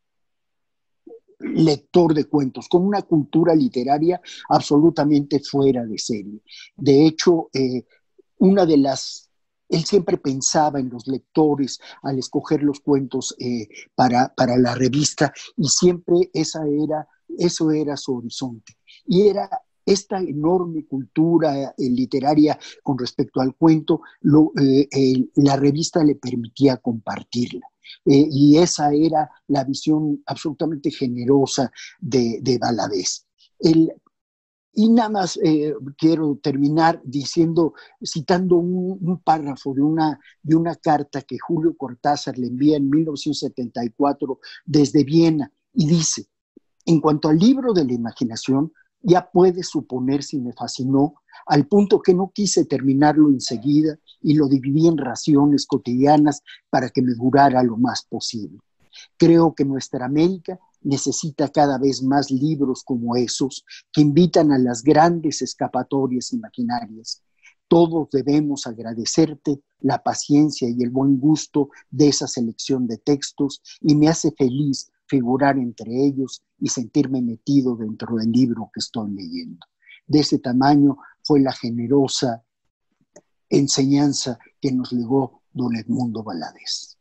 lector de cuentos, con una cultura literaria absolutamente fuera de serie. De hecho, eh, una de las... Él siempre pensaba en los lectores al escoger los cuentos eh, para, para la revista, y siempre esa era, eso era su horizonte. Y era esta enorme cultura eh, literaria con respecto al cuento, lo, eh, eh, la revista le permitía compartirla. Eh, y esa era la visión absolutamente generosa de, de Valadez. El, y nada más eh, quiero terminar diciendo, citando un, un párrafo de una, de una carta que Julio Cortázar le envía en mil novecientos setenta y cuatro desde Viena, y dice: en cuanto al libro de la imaginación, ya puede suponer si me fascinó, al punto que no quise terminarlo enseguida y lo dividí en raciones cotidianas para que me durara lo más posible. Creo que nuestra América necesita cada vez más libros como esos que invitan a las grandes escapatorias imaginarias. Todos debemos agradecerte la paciencia y el buen gusto de esa selección de textos, y me hace feliz figurar entre ellos y sentirme metido dentro del libro que estoy leyendo. De ese tamaño fue la generosa enseñanza que nos legó don Edmundo Valadez.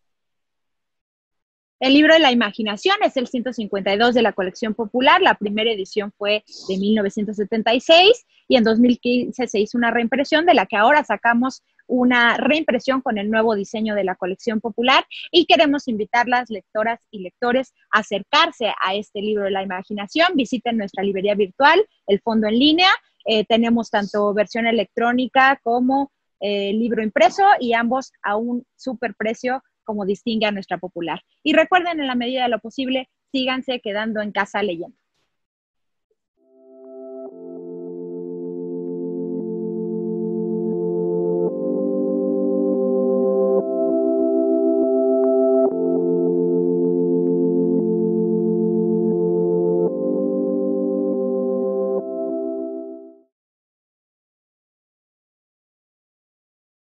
El libro de la imaginación es el ciento cincuenta y dos de la colección popular. La primera edición fue de mil novecientos setenta y seis y en dos mil quince se hizo una reimpresión, de la que ahora sacamos una reimpresión con el nuevo diseño de la colección popular, y queremos invitar a las lectoras y lectores a acercarse a este libro de la imaginación. Visiten nuestra librería virtual, el Fondo en línea. Eh, tenemos tanto versión electrónica como eh, libro impreso, y ambos a un súper precio, como distingue a nuestra popular. Y recuerden, en la medida de lo posible, síganse quedando en casa leyendo.